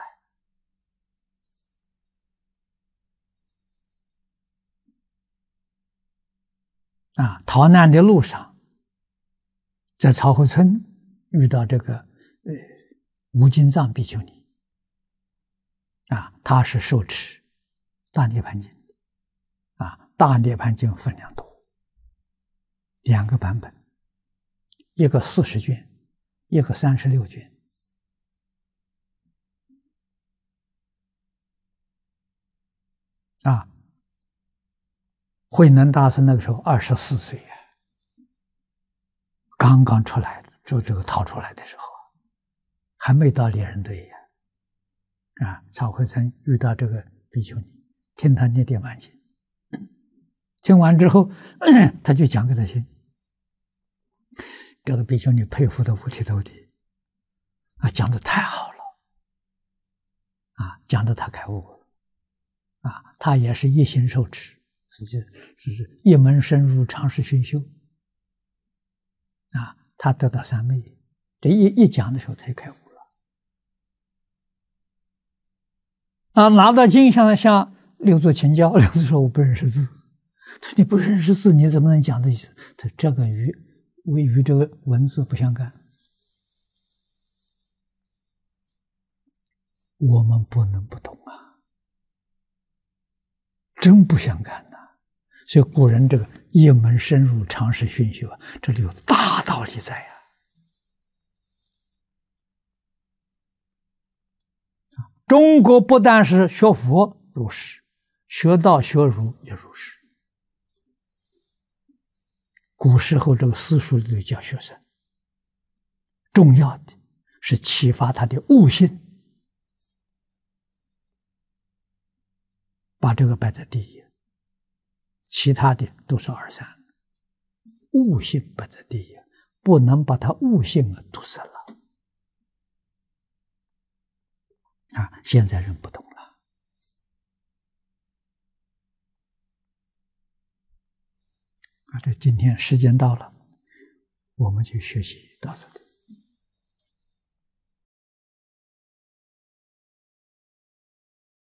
啊，逃难的路上，在曹河村遇到这个呃无尽藏比丘尼，啊，他是受持大涅盘经。啊，大涅盘经分量多，两个版本，一个四十卷，一个三十六卷。啊，慧能大师那个时候二十四岁呀，刚刚出来，就这个逃出来的时候，还没到猎人队呀。啊，曹慧村遇到这个比丘尼，听他念涅盘经。听完之后，他就讲给他听，这个比丘尼佩服的五体投地，啊，讲的太好了，啊，讲的他开悟了，啊，他也是一心受持，是是是一门深入，长时熏修，啊，他得到三昧，这一一讲的时候，他就开悟了，啊，拿到经上向六祖请教，六祖说我不认识字。他说：“你不认识字，你怎么能讲这意思？”他这个与为与这个文字不相干，我们不能不懂啊，真不相干呐、啊。所以古人这个一门深入，长时熏修啊，这里有大道理在呀、啊。中国不但是学佛入世，学道学儒也入世。古时候这个私塾里教学生，重要的是启发他的悟性，把这个摆在第一，其他的都是二三。悟性摆在第一，不能把他悟性啊堵死了。啊，现在人不懂了。啊，这今天时间到了，我们就学习到此。